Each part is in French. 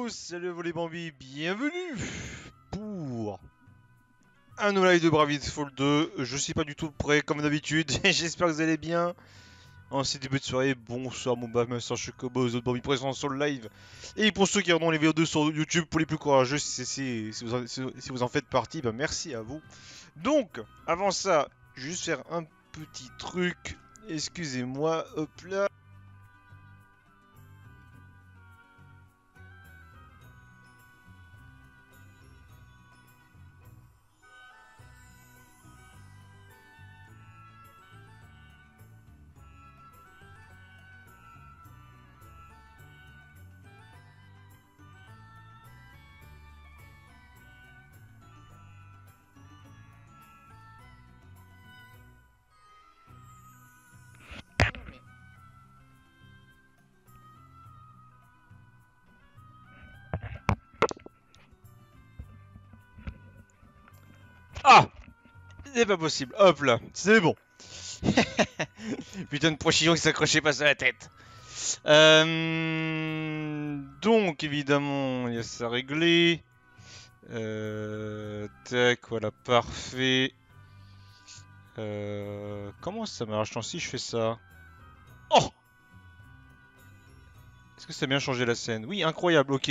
tous, salut à vous les bambis, bienvenue pour un nouveau live de Bravely Default 2. Je suis pas du tout prêt comme d'habitude, j'espère que vous allez bien. En ce début de soirée, bonsoir mon bas, Master Chocobo, aux autres bambis présents sur le live. Et pour ceux qui regardent les VO2 sur YouTube, pour les plus courageux, si vous en faites partie, bah merci à vous. Donc, avant ça, je vais juste faire un petit truc, excusez-moi, hop là. Ah! C'est pas possible, hop là, c'est bon. Putain de pochillon qui s'accrochait pas à la tête. Donc évidemment, il y a ça réglé. Tac, voilà, parfait. Comment ça marche si je fais ça? Oh! Est-ce que ça a bien changé la scène? Oui, incroyable, ok.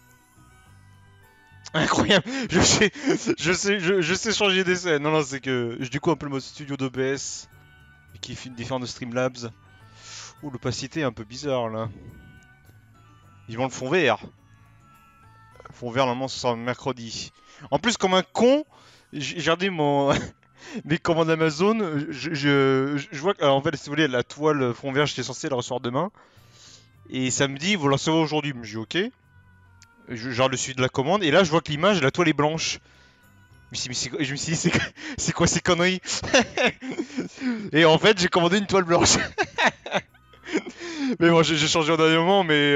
Incroyable, je sais changer des scènes. Non, non, c'est que je découvre un peu le mode studio d'OBS qui est différent de Streamlabs. Ouh, l'opacité est un peu bizarre là. Ils vont le fond vert. Le fond vert, normalement, ce sera mercredi. En plus, comme un con, j'ai regardé mes commandes Amazon. Je vois que, en fait, si vous voulez, la toile fond vert, j'étais censé la recevoir demain. Et samedi, vous la recevez aujourd'hui. Je dis ok. Je regarde le suivi de la commande. Et là, je vois que l'image, la toile est blanche. Je me suis dit, c'est quoi ces conneries? Et en fait, j'ai commandé une toile blanche. Mais bon, j'ai changé au dernier moment, mais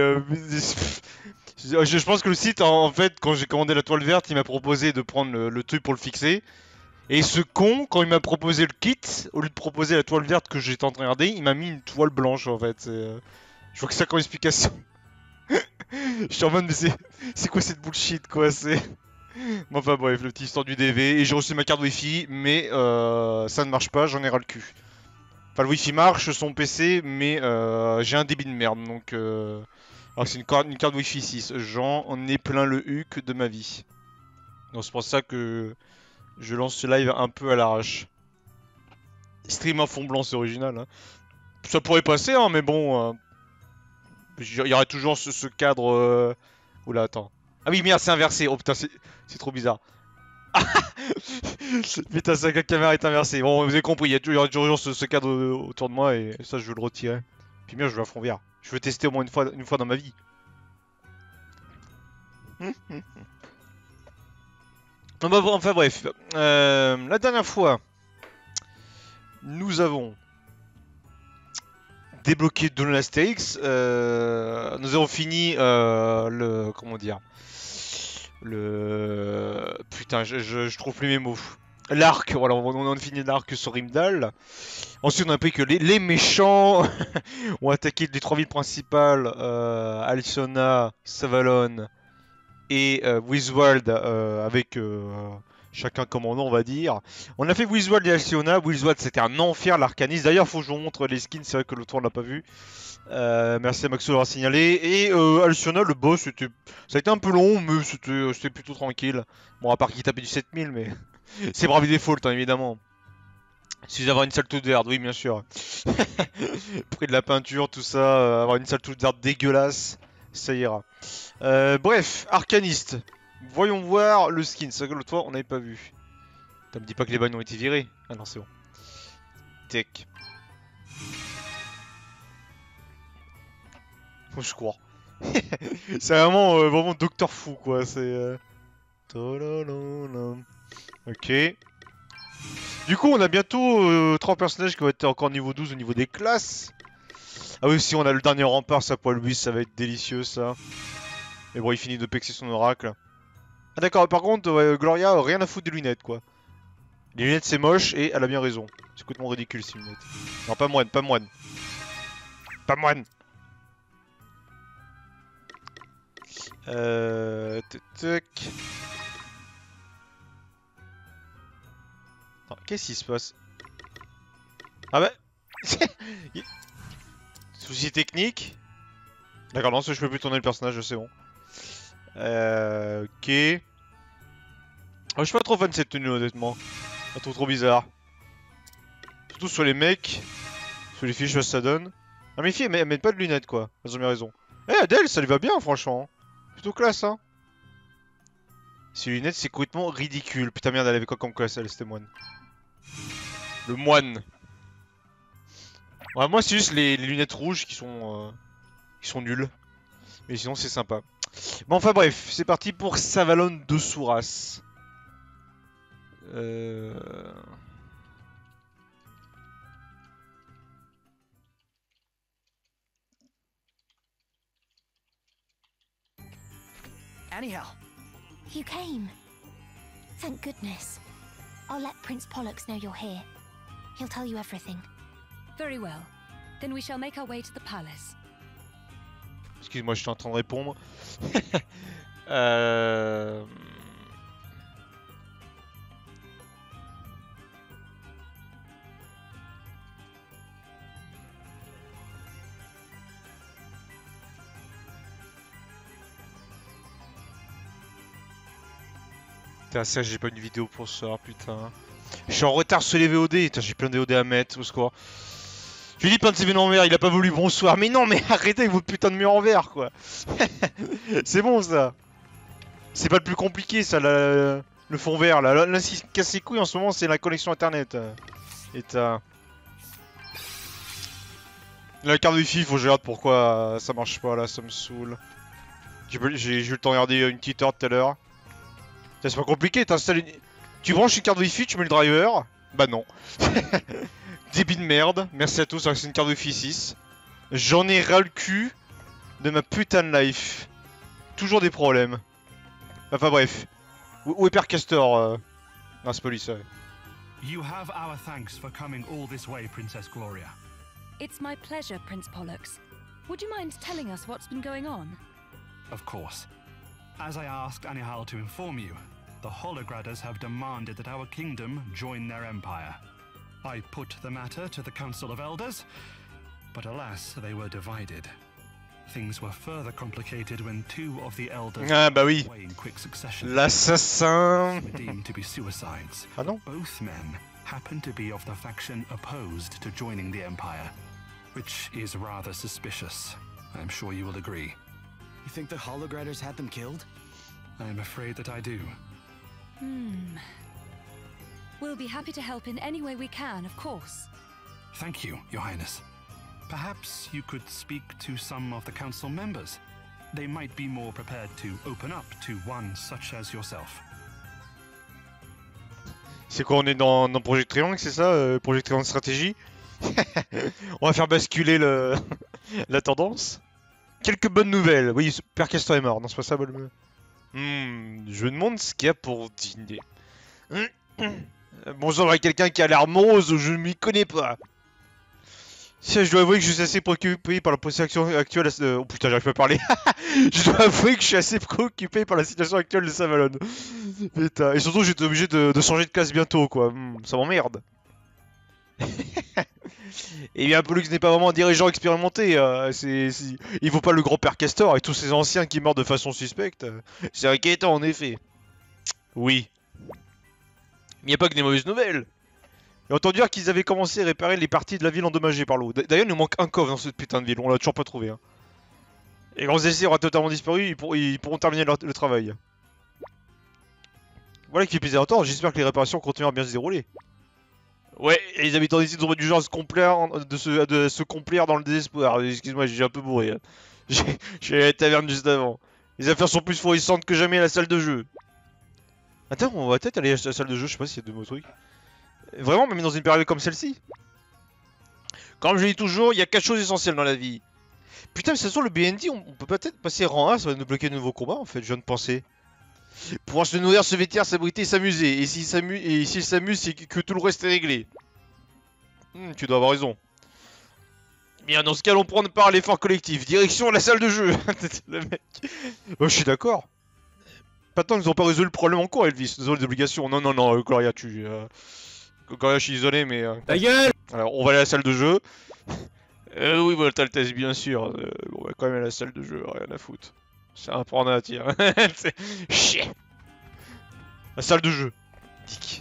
je pense que le site, en fait, quand j'ai commandé la toile verte, il m'a proposé de prendre le truc pour le fixer. Et ce con, quand il m'a proposé le kit, au lieu de proposer la toile verte que j'étais en train de regarder, il m'a mis une toile blanche en fait. Je vois que ça comme explication. Je suis en mode, mais c'est quoi cette bullshit quoi? Bon, enfin bref, le petit histoire du DV. Et j'ai reçu ma carte Wi-Fi, mais ça ne marche pas, j'en ai ras le cul. Enfin, le Wi-Fi marche, son PC, mais j'ai un débit de merde donc. Alors c'est une carte Wi-Fi 6. J'en ai plein le huc de ma vie. Donc c'est pour ça que je lance ce live un peu à l'arrache. Stream à fond blanc, c'est original. Hein. Ça pourrait passer, hein, mais bon. Il y aurait toujours ce cadre. Oula, attends. Ah oui, merde, c'est inversé. Oh putain, c'est trop bizarre. Putain, c'est que la caméra est inversée. Bon, vous avez compris, il y aura toujours ce cadre autour de moi et ça, je veux le retirer. Puis merde, je veux un fond vert. Je veux tester au moins une fois dans ma vie. Enfin bref. La dernière fois, nous avons débloqué Donald Astérix. Nous avons fini le. Comment dire? Putain, je trouve plus mes mots. L'arc, voilà, on a fini l'arc sur Rimdal. Ensuite, on a appris que les méchants ont attaqué les trois villes principales Alciona, Savalon et Wiswald avec chacun commandant, on va dire. On a fait Wiswald et Alciona. Wiswald, c'était un enfer, l'arcaniste. D'ailleurs, faut que je vous montre les skins, c'est vrai que l'autre on l'a pas vu. Merci à Maxo d'avoir signalé. Et Alciona, le boss, ça a été un peu long, mais c'était plutôt tranquille. Bon, à part qu'il tapait du 7000, mais c'est Bravely Default, hein, évidemment. Si d'avoir une salle toute verte, oui, bien sûr. Près de la peinture, tout ça, avoir une salle toute verte dégueulasse, ça ira. Bref, Arcaniste. Voyons voir le skin. C'est vrai que l'autre fois, on n'avait pas vu. T'as me dis pas que les bannes ont été virés. Ah non, c'est bon. Tech. Faut que je crois. C'est vraiment Docteur Fou, quoi. C'est... Ok. Du coup, on a bientôt 3 personnages qui vont être encore niveau 12 au niveau des classes. Ah oui, si on a le dernier rempart, ça pour lui, ça va être délicieux, ça. Mais bon, il finit de pexer son oracle. Ah d'accord, par contre, Gloria, rien à foutre des lunettes, quoi. Les lunettes, c'est moche, et elle a bien raison. C'est complètement ridicule, ces lunettes. Non, pas moine, pas moine. Pas moine. Tac. Qu'est-ce qui se passe? Ah bah... Souci technique. D'accord, non, je peux plus tourner le personnage, c'est bon. Ok. Oh, je suis pas trop fan de cette tenue, honnêtement. Pas trop bizarre. Surtout sur les mecs. Sur les filles, je sais pas ce que ça donne. Ah, mais les filles, elles mettent pas de lunettes, quoi. Elles ont bien raison. Eh, Adèle, ça lui va bien, franchement. Plutôt classe, hein. Ces lunettes, c'est complètement ridicule. Putain, merde, elle avait quoi comme classe, elle, c'était moine. Le moine. Ouais, moi, c'est juste les lunettes rouges qui sont nulles. Mais sinon, c'est sympa. Bon, enfin bref, c'est parti pour Savalon de Souras. Anyhow. You came. Thank goodness. I'll let Prince Pollux know you're here. He'll tell you everything. Very well. Then we shall make our way to the palace. Excuse-moi, je suis en train de répondre. Putain, ça, j'ai pas une vidéo pour ce soir, putain. Je suis en retard sur les VOD, putain, j'ai plein de VOD à mettre, au score. Je lui dis plein de CV en vert, il a pas voulu bonsoir. Mais non, mais arrêtez avec votre putain de mur en vert, quoi. C'est bon, ça. C'est pas le plus compliqué, ça, le fond vert, là. Là, ce qui casse les couilles en ce moment, c'est la connexion internet. Et t'as... La carte wifi, faut que je regarde pourquoi ça marche pas, là, ça me saoule. J'ai eu le temps de regarder une petite heure tout à l'heure. C'est pas compliqué, t'installes une... Tu branches une carte wifi, tu mets le driver. Bah non. Débit de merde. Merci à tous, c'est une carte wifi 6. J'en ai ras le cul de ma putain de life. Toujours des problèmes. Enfin bref. Où est Père Castor Non, c'est pas lui, ça. You have our thanks for coming all this way, Princess Gloria. It's my pleasure, Prince Pollux. Would you mind telling us what's been going on? Of course. As I asked Anihal to inform you, the Holograders have demanded that our kingdom join their empire. I put the matter to the Council of Elders, but alas, they were divided. Things were further complicated when two of the elders ah bah oui. away in quick succession. L'assassin. Were deemed to be suicides. Ah non. Both men happen to be of the faction opposed to joining the empire, which is rather suspicious. I'm sure you will agree. You think the Holograders had them killed? I'm afraid that I do. We'll be happy to help in any way we can, of course. Thank you, Your Highness. Perhaps you could speak to some of the council members. They might be more prepared to open up to one such as yourself. C'est quoi, on est dans Project Triangle, c'est ça Project Triangle stratégie. On va faire basculer la tendance. Quelques bonnes nouvelles. Oui, Père Castor est mort. Non, c'est pas ça, bonne. Je me demande ce qu'il y a pour dîner. Bonjour à quelqu'un qui a l'air morose, je ne m'y connais pas. Si, je dois avouer que je suis assez préoccupé par la situation actuelle. Oh putain, j'arrive pas à parler. Je dois avouer que je suis assez préoccupé par la situation actuelle de Savalon. Putain, et surtout, j'étais obligé de changer de classe bientôt, quoi. Ça m'emmerde. Et bien, Pollux n'est pas vraiment un dirigeant expérimenté. Il vaut pas le grand-père Castor et tous ces anciens qui meurent de façon suspecte. C'est inquiétant, en effet. Oui. Mais il n'y a pas que des mauvaises nouvelles. J'ai entendu dire qu'ils avaient commencé à réparer les parties de la ville endommagées par l'eau. D'ailleurs, il nous manque un coffre dans cette putain de ville, on l'a toujours pas trouvé. Hein. Et quand celle-ci aura totalement disparu, ils pourront terminer le travail. Voilà qui fait plaisir à entendre, j'espère que les réparations continueront à bien se dérouler. Ouais, et les habitants d'ici sont du genre à se complaire, de se complaire dans le désespoir. Excuse-moi, j'ai un peu bourré. Hein. J'ai à la taverne juste avant. Les affaires sont plus florissantes que jamais à la salle de jeu. Attends, on va peut-être aller à la salle de jeu, je sais pas s'il y a de beaux trucs. Vraiment, même dans une période comme celle-ci. Comme je dis toujours, il y a 4 choses essentielles dans la vie. Putain, mais de toute façon, le BND, on peut peut-être passer rang 1, ça va nous bloquer de nouveaux combats en fait, je viens de penser. Pouvoir se nourrir, se vêtir, s'abriter et s'amuser. Et s'il s'amuse, c'est que tout le reste est réglé. Tu dois avoir raison. Bien, dans ce cas, on prend part à l'effort collectif. Direction la salle de jeu. Le mec. Bah, je suis d'accord. Pas tant qu'ils ont pas résolu le problème en cours, Elvis. Désolé, les obligations. Non, non, non, Gloria, Gloria, je suis désolé, mais. Ta gueule! Alors, on va aller à la salle de jeu. Oui, voilà, t'as le test, bien sûr. On va quand même aller à la salle de jeu, rien à foutre. C'est un prendre à tir. Chier. La salle de jeu. Dick.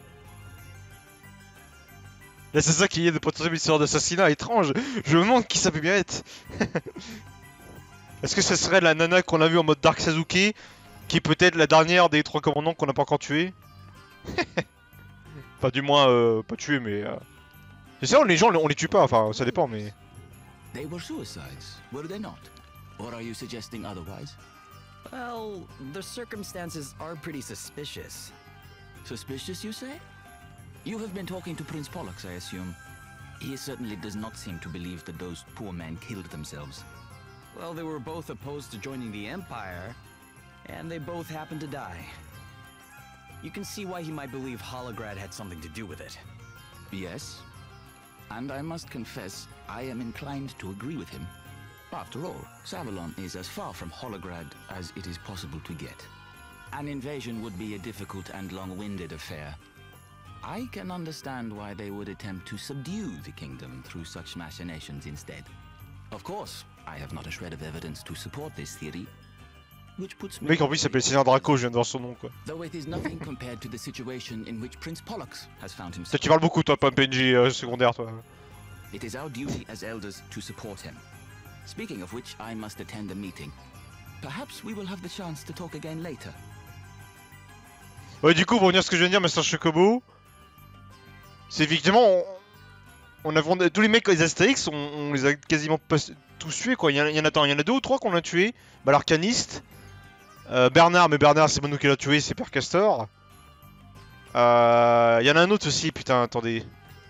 L'assassin qui est de potentiel histoire d'assassinat étrange. Je me demande qui ça peut bien être. Est-ce que ce serait la nana qu'on a vue en mode Dark Sasuke, qui est peut-être la dernière des 3 commandants qu'on n'a pas encore tué? Enfin, du moins, pas tué, mais. C'est ça, les gens, on les tue pas, enfin, ça dépend, mais. They were suicides, were they not? Or are you suggesting otherwise? Well, the circumstances are pretty suspicious. Suspicious, you say? You have been talking to Prince Pollux, I assume. He certainly does not seem to believe that those poor men killed themselves. Well, they were both opposed to joining the Empire, and they both happened to die. You can see why he might believe Holograd had something to do with it. Yes. And I must confess, I am inclined to agree with him. After all, Savalon is as far from Holograd as it is possible to get. An invasion would be a difficult and long-winded affair. I can understand why they would attempt to subdue the kingdom through such machinations instead. Of course, I have not a shred of evidence to support this theory, which puts me... Le mec en plus il s'appelle Seigneur Draco, je viens de voir son nom quoi. Though it is nothing compared to the situation in which Prince Pollux has found himself. Toi tu parles beaucoup toi, pas un PNJ secondaire toi. It is our duty as elders to support him. Speaking of which, I must attend a meeting. Perhaps we will have the chance to talk again later. Ouais, du coup, pour revenir à ce que je viens de dire, Master Chocobo, c'est effectivement, on a tous les mecs, les Astérix, on les a quasiment pas tous tués quoi. Il y en a 2 ou 3 qu'on a tués. Bah, l'arcaniste, Bernard, mais Bernard, c'est pas nous qui l'a tué, c'est Père Castor. Il y en a un autre aussi, putain, attendez.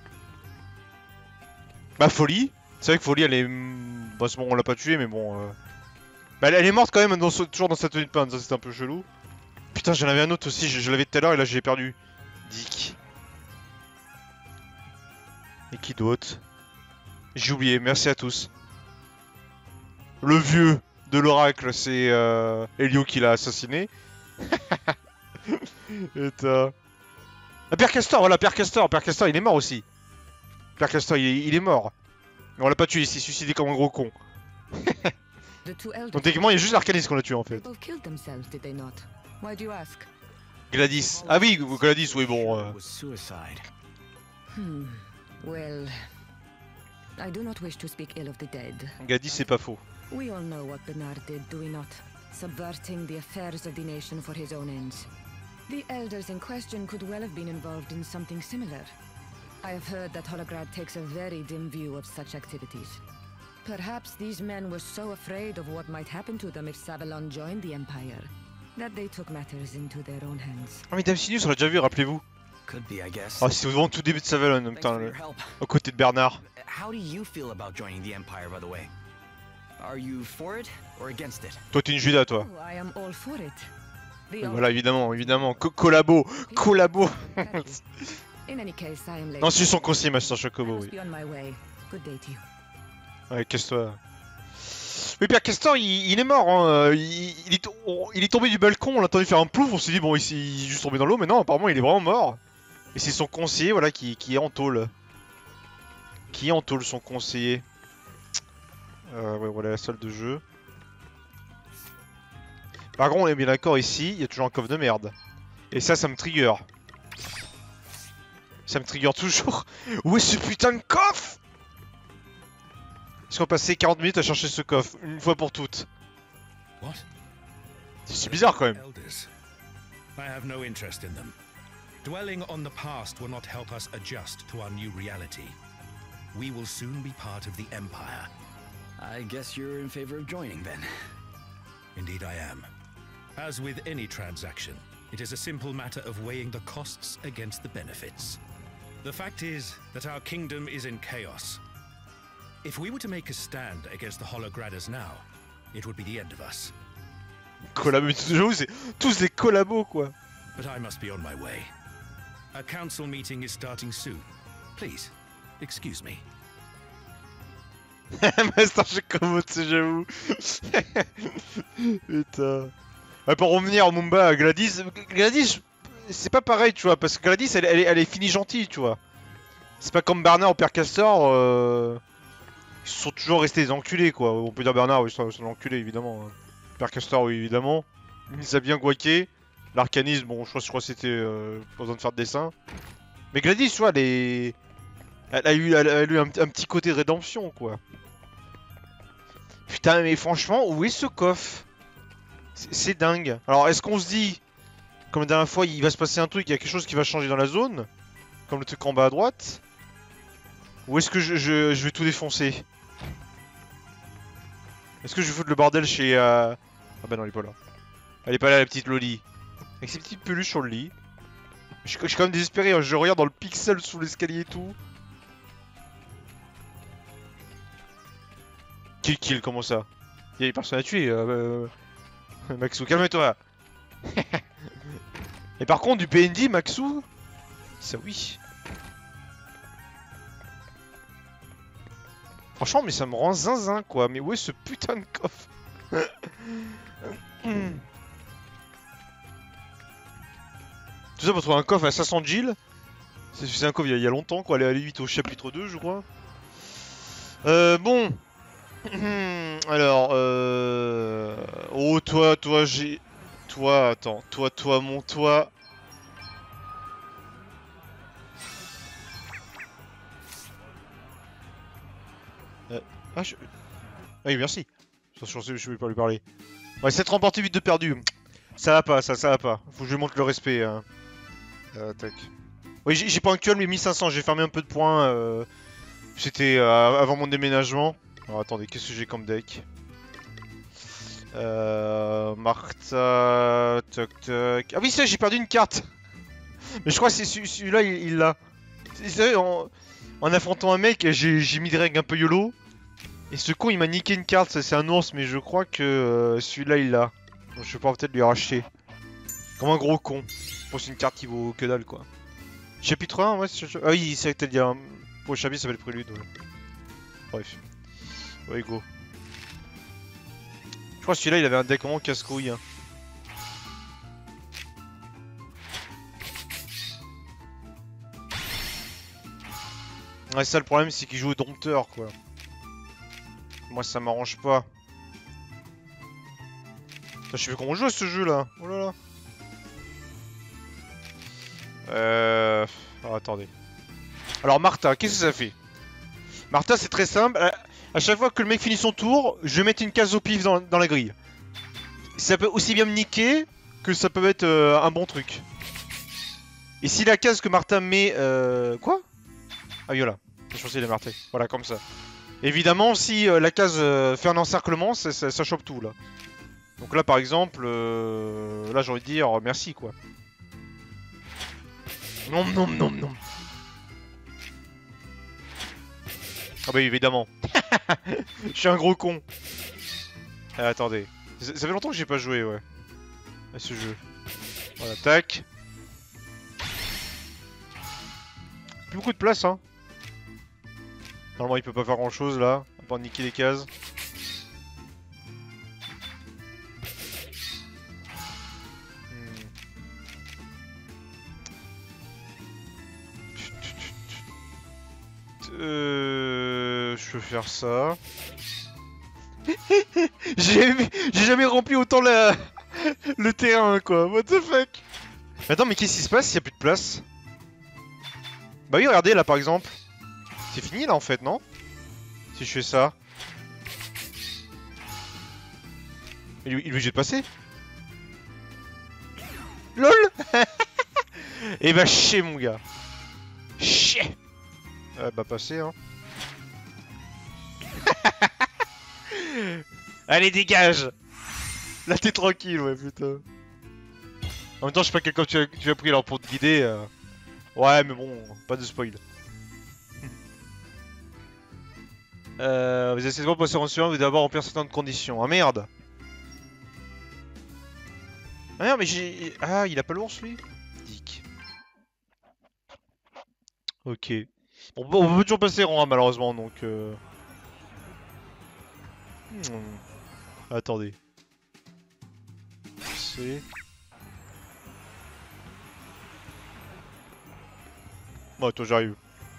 Bah, Folie. C'est vrai que Folie, elle est. Bah, c'est bon, on l'a pas tué, mais bon. Bah, elle est morte quand même, toujours dans sa tenue de peintre, ça c'était un peu chelou. Putain, j'en avais un autre aussi, je l'avais tout à l'heure et là j'ai perdu. Dick. Et qui d'autre? J'ai oublié, merci à tous. Le vieux de l'oracle, c'est Elio qui l'a assassiné. Putain. Ah, Père Castor, voilà, Père Castor il est mort aussi. Père Castor, il est mort. Mais on l'a pas tué, il s'est suicidé comme un gros con. Donc techniquement, il y a juste l'arcaniste qu'on a tué en fait. Gladys. Ah oui, Gladys, oui, bon. Well, I do not wish to speak ill of the dead. Gladys, c'est pas faux. We all know what Bernard did, do we not? Subverting the affairs of the nation for his own ends. The elders in question could well have been involved in something similar. I have heard that Holograd takes a very dim view of such activities. Perhaps these men were so afraid of what might happen to them if Savalon joined the Empire, that they took matters into their own hands. Ah mais Dame Sinus, on l'a déjà vu, rappelez-vous. Could be, I guess. Ah, c'est vraiment tout début de Savalon, putain, aux côtés de Bernard. How do you feel about joining the Empire, by the way? Are you for it or against it? Toi, t'es une Judas, toi. Oh, I am all for it. Oui, voilà, évidemment. Collabo. In any case, I am late. Non, c'est son conseiller, Master Chocobo, oui. Be on my way. Good day to you. Ouais, casse-toi. Mais Père Castor, il est mort, hein. Il est tombé du balcon, on l'a entendu faire un plouf, on s'est dit, bon, il est juste tombé dans l'eau, mais non, apparemment, il est vraiment mort. Et c'est son conseiller, voilà, qui est en tôle. Qui est en tôle, son conseiller. Ouais, voilà la salle de jeu. Par contre, on est bien d'accord ici, il y a toujours un coffre de merde. Et ça me trigger. Ça me trigger toujours. Où est ce putain de coffre? Est-ce qu'on va passer 40 minutes à chercher ce coffre, une fois pour toutes? C'est bizarre quand même. Elders. I have no interest in them. Dwelling on the past will not help us adjust to our new reality. We will soon be part of the Empire. I guess you're in favor of joining then. Indeed I am. As with any transaction, it is a simple matter of weighing the costs against the benefits. The fact is that our kingdom is in chaos. If we were to make a stand against the Holograders now, it would be the end of us. Collabo, c'est tous des collabos quoi. But I must be on my way. A council meeting is starting soon. Please, excuse me. Master Chocobo, tu sais, j'avoue. Putain. Ouais, pour revenir au Mumba à Gladys, Gladys, c'est pas pareil, tu vois, parce que Gladys, elle est finie gentille, tu vois. C'est pas comme Bernard ou Père Castor, ils sont toujours restés des enculés, quoi. On peut dire Bernard, oui, c'est un enculé, évidemment. Père Castor, oui, évidemment. Il les a bien guaqué. L'arcanisme, bon, je crois que c'était pas besoin de faire de dessin. Mais Gladys, tu vois, elle a eu un petit côté de rédemption, quoi. Putain, mais franchement, où est ce coffre? C'est dingue. Alors, est-ce qu'on se dit, comme la dernière fois, il va se passer un truc, il y a quelque chose qui va changer dans la zone? Comme le truc en bas à droite? Ou est-ce que je vais tout défoncer? Est-ce que je vais foutre le bordel chez... Ah bah non, elle est pas là. Elle est pas là, la petite Loli. Avec ses petites peluches sur le lit. Je suis quand même désespéré, hein. Je regarde dans le pixel sous l'escalier et tout. Kill, comment ça? Il y a personne à tuer. Maxou, calme-toi. Et par contre, du PND, Maxou? Ça oui. Franchement, mais ça me rend zinzin, quoi. Mais où est ce putain de coffre? Tout ça pour trouver un coffre à 500 Jill. C'est un coffre il y a longtemps, quoi. Elle est à 8 au chapitre 2, je crois. Bon. Alors, oh, toi, j'ai... Toi, attends. Toi, mon toi... Ah, je... Ah oui, merci. Je vais pas lui parler. Ouais, 7 remportés, 8 de perdus. Ça va pas, ça va pas. Faut que je lui montre le respect. Hein. Tac. Oui, j'ai pas actuel, mais 1500. J'ai fermé un peu de points. C'était avant mon déménagement. Alors attendez, qu'est-ce que j'ai comme deck? Martha... Toc toc... Ah oui, ça, j'ai perdu une carte. Mais je crois que c'est celui-là, il l'a. En affrontant un mec, j'ai mis des règles un peu YOLO. Et ce con, il m'a niqué une carte, ça c'est un ours, mais je crois que celui-là, il l'a. Donc je vais pas peut-être lui racheter. Comme un gros con. Pour une carte qui vaut que dalle, quoi. Chapitre 1, ouais, ah oui, c'est vrai que t'as dit un... Pour le chapitre, ça s'appelle Prélude, ouais. Bref. Ouais, go. Je crois que celui-là, il avait un deck vraiment casse-couille. Hein. Ouais, ça, le problème, c'est qu'il joue au dompteur, quoi. Moi, ça m'arrange pas. Putain, je sais plus comment on joue à ce jeu-là. Oh là là. Oh, attendez. Alors, Martha, qu'est-ce que ça fait? Martha, c'est très simple. À chaque fois que le mec finit son tour, je vais mettre une case au pif dans la grille. Ça peut aussi bien me niquer que ça peut être un bon truc. Et si la case que Martha met... Quoi? Ah oui, voilà. Je pensais qu'il est Martha. Voilà, comme ça. Évidemment, si la case fait un encerclement, ça chope tout, là. Donc là, par exemple, là, j'ai envie de dire merci, quoi. Non, non, non, non. Ah bah évidemment. Je suis un gros con. Attendez. Ça fait longtemps que j'ai pas joué, ouais. À ce jeu. Voilà, tac. Plus beaucoup de place, hein. Normalement, il peut pas faire grand chose là, à part niquer les cases. Je peux faire ça. J'ai jamais rempli autant le terrain, quoi. What the fuck? Attends, mais qu'est-ce qui se passe s'il y a plus de place? Bah oui, regardez là, par exemple. C'est fini là en fait, non? Si je fais ça. Il est obligé de passer. LOL. Et bah chier mon gars. Chier. Bah passer hein. Allez dégage. Là t'es tranquille ouais putain. En même temps je sais pas quel camp tu as pris alors pour te guider. Ouais mais bon, pas de spoil. Vous essayez de passer en suivant, vous devez d'abord remplir certaines conditions. Ah merde! Ah merde, mais j'ai... Ah, il a pas l'ours lui? Dick. Ok. Bon, on peut toujours passer rang, hein, malheureusement, donc... Attendez. C'est... Bon, attends, j'arrive.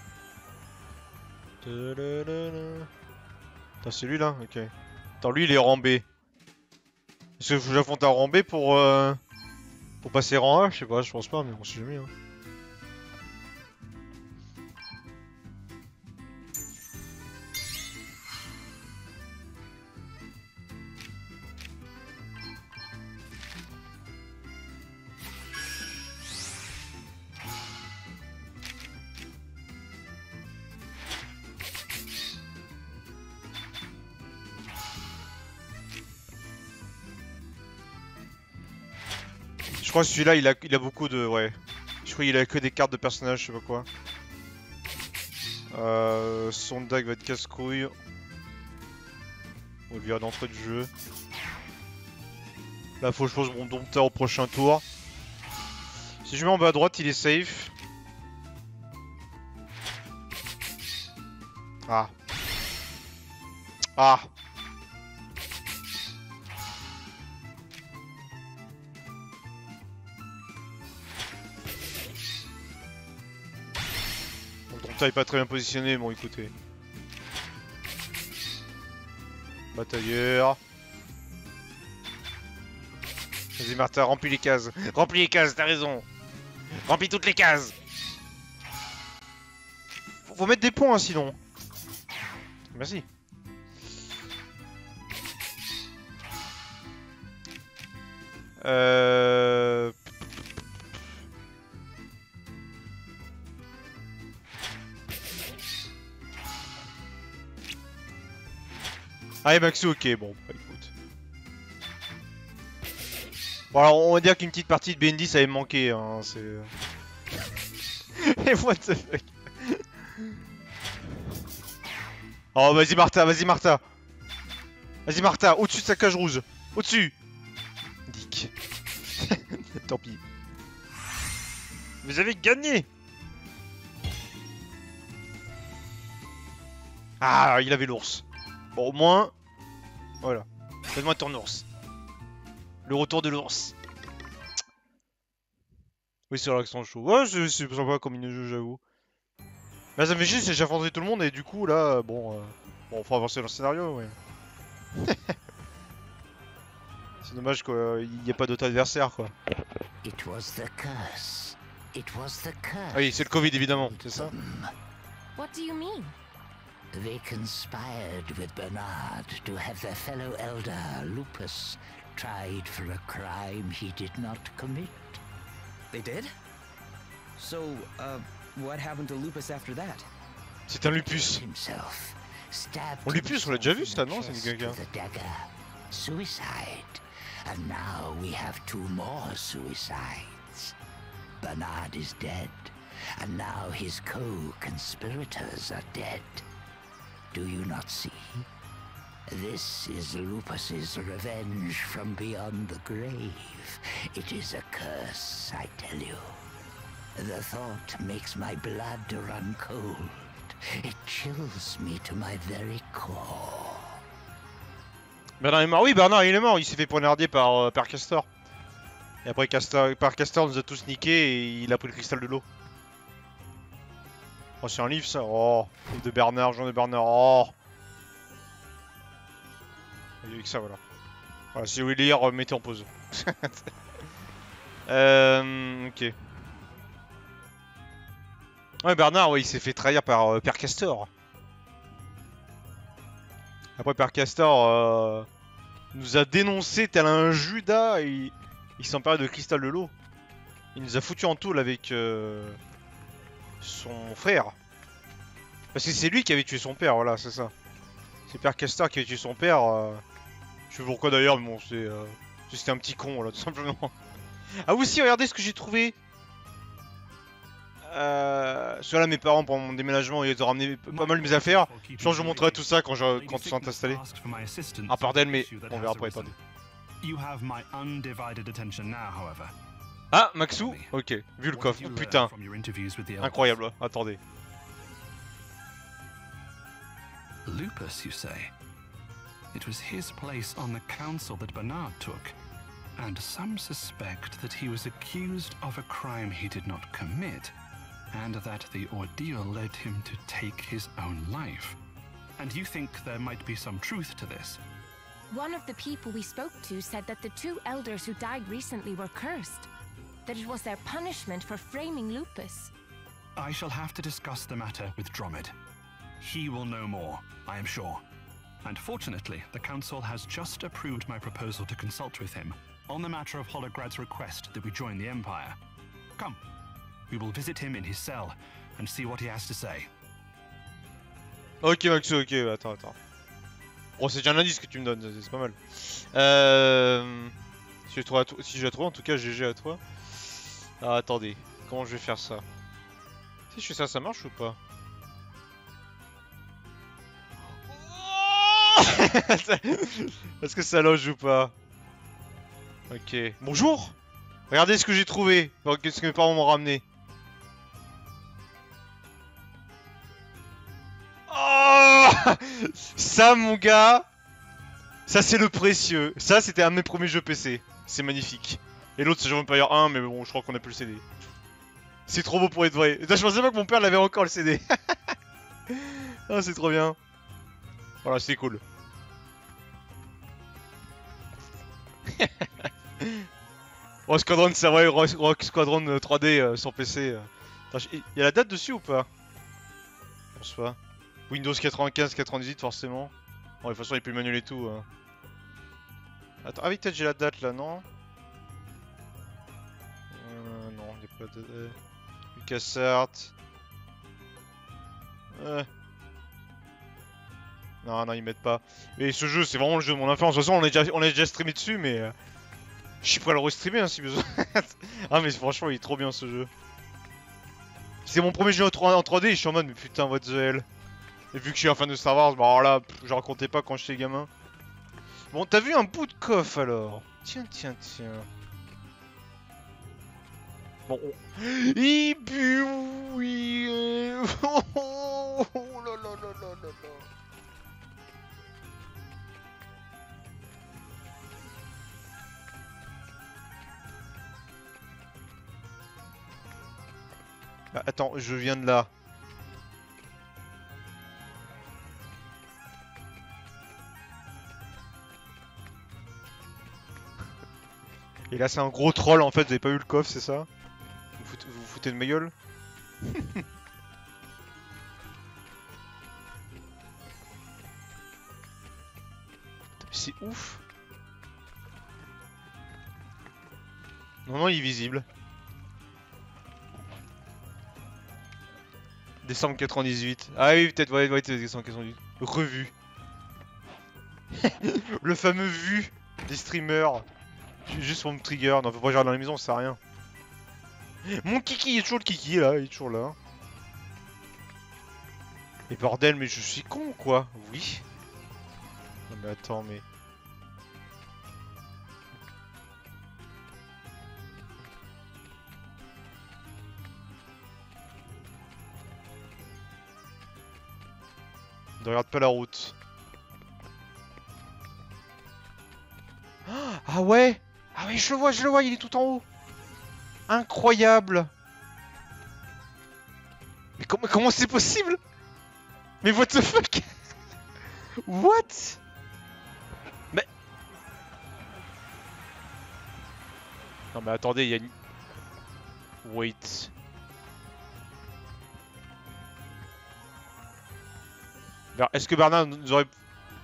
Attends, c'est lui là? Ok. Attends, lui il est rang B. Est-ce que faut que j'affronte un rang B pour passer rang A? Je sais pas, je pense pas, mais on sait jamais. Hein. Je crois que celui-là il a beaucoup de... Ouais. Je crois qu'il a que des cartes de personnages, je sais pas quoi. Son deck va être casse-couille. On le verra d'entrée de jeu. Là faut que je pose mon dompteur au prochain tour. Si je mets en bas à droite il est safe. Ah. Ah. Est pas très bien positionné, bon écoutez. Batailleur. Vas-y Martha, remplis les cases. Remplis les cases, t'as raison. Remplis toutes les cases. Faut mettre des points hein, sinon. Merci. Allez Maxou, ok, bon, bah écoute. Bon alors on va dire qu'une petite partie de BND ça avait manqué, hein, c'est... Et what the fuck. Oh vas-y Martha, vas-y Martha. Vas-y Martha, au-dessus de sa cage rouge. Au-dessus. Dick. Tant pis. Vous avez gagné. Ah, il avait l'ours. Bon, au moins... Voilà. Donne-moi ton ours. Le retour de l'ours. Oui, c'est l'accent chaud. Ouais, c'est sympa comme mini-jeu, j'avoue. Là, ça me fait chier, c'est que j'affronterai tout le monde et du coup, là, bon... Bon, faut avancer dans le scénario, ouais. C'est dommage qu'il n'y ait pas d'autres adversaires, quoi. It was the curse. It was the curse. Ah oui, c'est le Covid, évidemment, c'est ça. What do you mean? They conspired with Bernard to have their fellow elder, Lupus, tried for a crime he did not commit. They did? So, what happened to Lupus after that? C'est un lupus. Himself, stabbed Oh, lupus, on l'a déjà vu, himself ça, in the non? C'est chest quelqu'un. with a dagger. Suicide. And now we have 2 more suicides. Bernard is dead, and now his co-conspirators are dead. Do you not see? This is Lupus's revenge from beyond the grave. It is a curse, I tell you. The thought makes my blood run cold. It chills me to my very core. Bernard est mort. Oui, Bernard il est mort. Il s'est fait poignarder par Castor. Et après Castor nous a tous niqués et il a pris le cristal de l'eau. Oh, c'est un livre ça. Oh, livre de Bernard, Jean de Bernard. Oh. Il y a eu que ça, voilà. Voilà, si vous voulez lire, mettez en pause. Ok. Ouais, Bernard, ouais, il s'est fait trahir par Père Castor. Après, Père Castor nous a dénoncé tel un Judas et il s'emparait de cristal de l'eau. Il nous a foutu en tôle avec son frère. Parce que c'est lui qui avait tué son père, voilà, c'est ça. C'est Père Castor qui avait tué son père. Je sais pas pourquoi d'ailleurs, mais bon, c'était un petit con, voilà, tout simplement. Ah, aussi, regardez ce que j'ai trouvé. Là, mes parents, pour mon déménagement, ils ont ramené pas mal de mes affaires. Je pense que je vous montrerai tout ça quand ils sont installés. Ah, pardon, mais on verra après, attendez. Ah, Maxou. Ok, vu le coffre. Oh, putain. Incroyable, attendez. Lupus, you say? It was his place on the council that Bernard took, and some suspect that he was accused of a crime he did not commit, and that the ordeal led him to take his own life. And you think there might be some truth to this? One of the people we spoke to said that the 2 elders who died recently were cursed. That it was their punishment for framing Lupus. I shall have to discuss the matter with Dromid. He will know more, I am sure. And fortunately, the Council has just approved my proposal to consult with him on the matter of Holograd's request that we join the Empire. Come, we will visit him in his cell and see what he has to say. Ok Maxou, ok, attends. Bon, c'est déjà un indice que tu me donnes, c'est pas mal. Si je la trouve, en tout cas, GG à toi. Ah, attendez, comment je vais faire ça? Si je fais ça, ça marche ou pas? Est-ce que ça loge ou pas? Ok. Bonjour! Regardez ce que j'ai trouvé. Qu'est-ce que mes parents m'ont ramené. Oh! Ça, mon gars! Ça, c'est le précieux. Ça, c'était un de mes premiers jeux PC. C'est magnifique. Et l'autre, c'est Age of Empires 1, mais bon, je crois qu'on a plus le CD. C'est trop beau pour être vrai. Je pensais pas que mon père l'avait encore le CD. Ah, c'est trop bien. Voilà, c'est cool. Rock Squadron, c'est vrai, Rock Squadron 3D sur PC. Il y a la date dessus ou pas? Je pense pas. Windows 95, 98 forcément. Bon, de toute façon, il y a plus le manuel et tout. Attends, ah oui, peut-être j'ai la date là, non? Non, il n'y a pas de... LucasArts. Non, ils mettent pas. Mais ce jeu, c'est vraiment le jeu de mon enfance. De toute façon, on est déjà streamé dessus, mais... je suis prêt à le restreamer hein, si besoin. Ah, mais franchement, il est trop bien ce jeu. C'est mon premier jeu en 3D et je suis en mode, mais putain, what the hell. Et vu que je suis un fan de Star Wars, bah alors là, je racontais pas quand j'étais gamin. Bon, t'as vu un bout de coffre alors? Tiens. Bon, oui. Oh là là là là là là. Bah, attends, je viens de là. Et là c'est un gros troll en fait, vous avez pas eu le coffre, c'est ça? Vous vous foutez de ma gueule? C'est ouf. Non, il est visible. Décembre 98. Ah oui, peut-être, ouais, décembre 98. Revu. Le fameux vu des streamers. Juste pour me trigger. Non, faut pas regarder dans la maison, ça sert à rien. Mon kiki, il est toujours le kiki là, il est toujours là. Et bordel, mais je suis con quoi. Oui. Non mais attends, mais... Ne regarde pas la route. Ah ouais! Ah oui, je le vois, il est tout en haut. Incroyable! Mais comment c'est possible? Mais what the fuck? What? Mais... Non mais attendez, il y a une... Wait... Est-ce que Bernard nous aurait...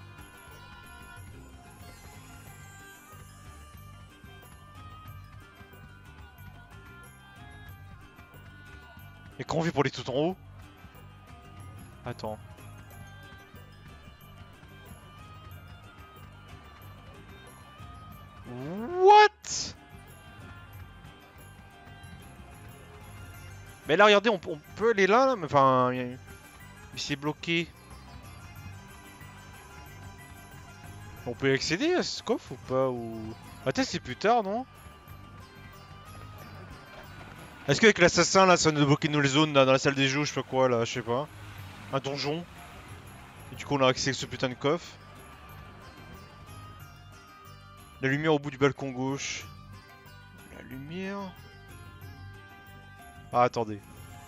Mais comment on fait pour aller tout en haut? Attends. What? Mais là regardez, on peut aller là, mais enfin... Mais c'est bloqué. On peut y accéder à ce coffre ou pas ou... Attends, c'est plus tard, non? Est-ce qu'avec l'assassin, là, ça nous débloquer nous les zones là, dans la salle des jeux, je sais pas quoi, là, je sais pas. Un donjon. Et du coup, on a accès à ce putain de coffre. La lumière au bout du balcon gauche. La lumière... Ah, attendez.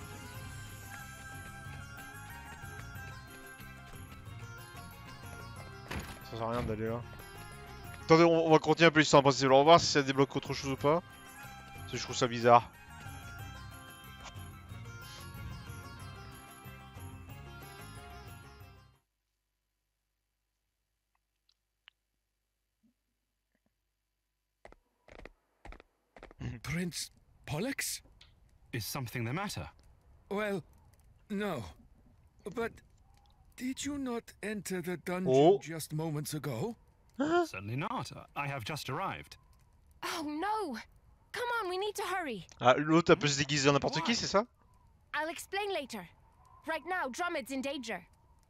Ça sert à rien d'aller là. Attendez, on va continuer un peu l'histoire impossible. On va voir si ça débloque autre chose ou pas. Parce que je trouve ça bizarre. Prince Pollux? Is something the matter? Well, no. But did you not enter the dungeon Oh. just moments ago? Certainly not. I have just arrived. Oh no! Come on, we need to hurry. Ah, l'autre, elle peut se déguiser en n'importe qui, c'est ça? I'll explain later. Right now, Drummond's in danger.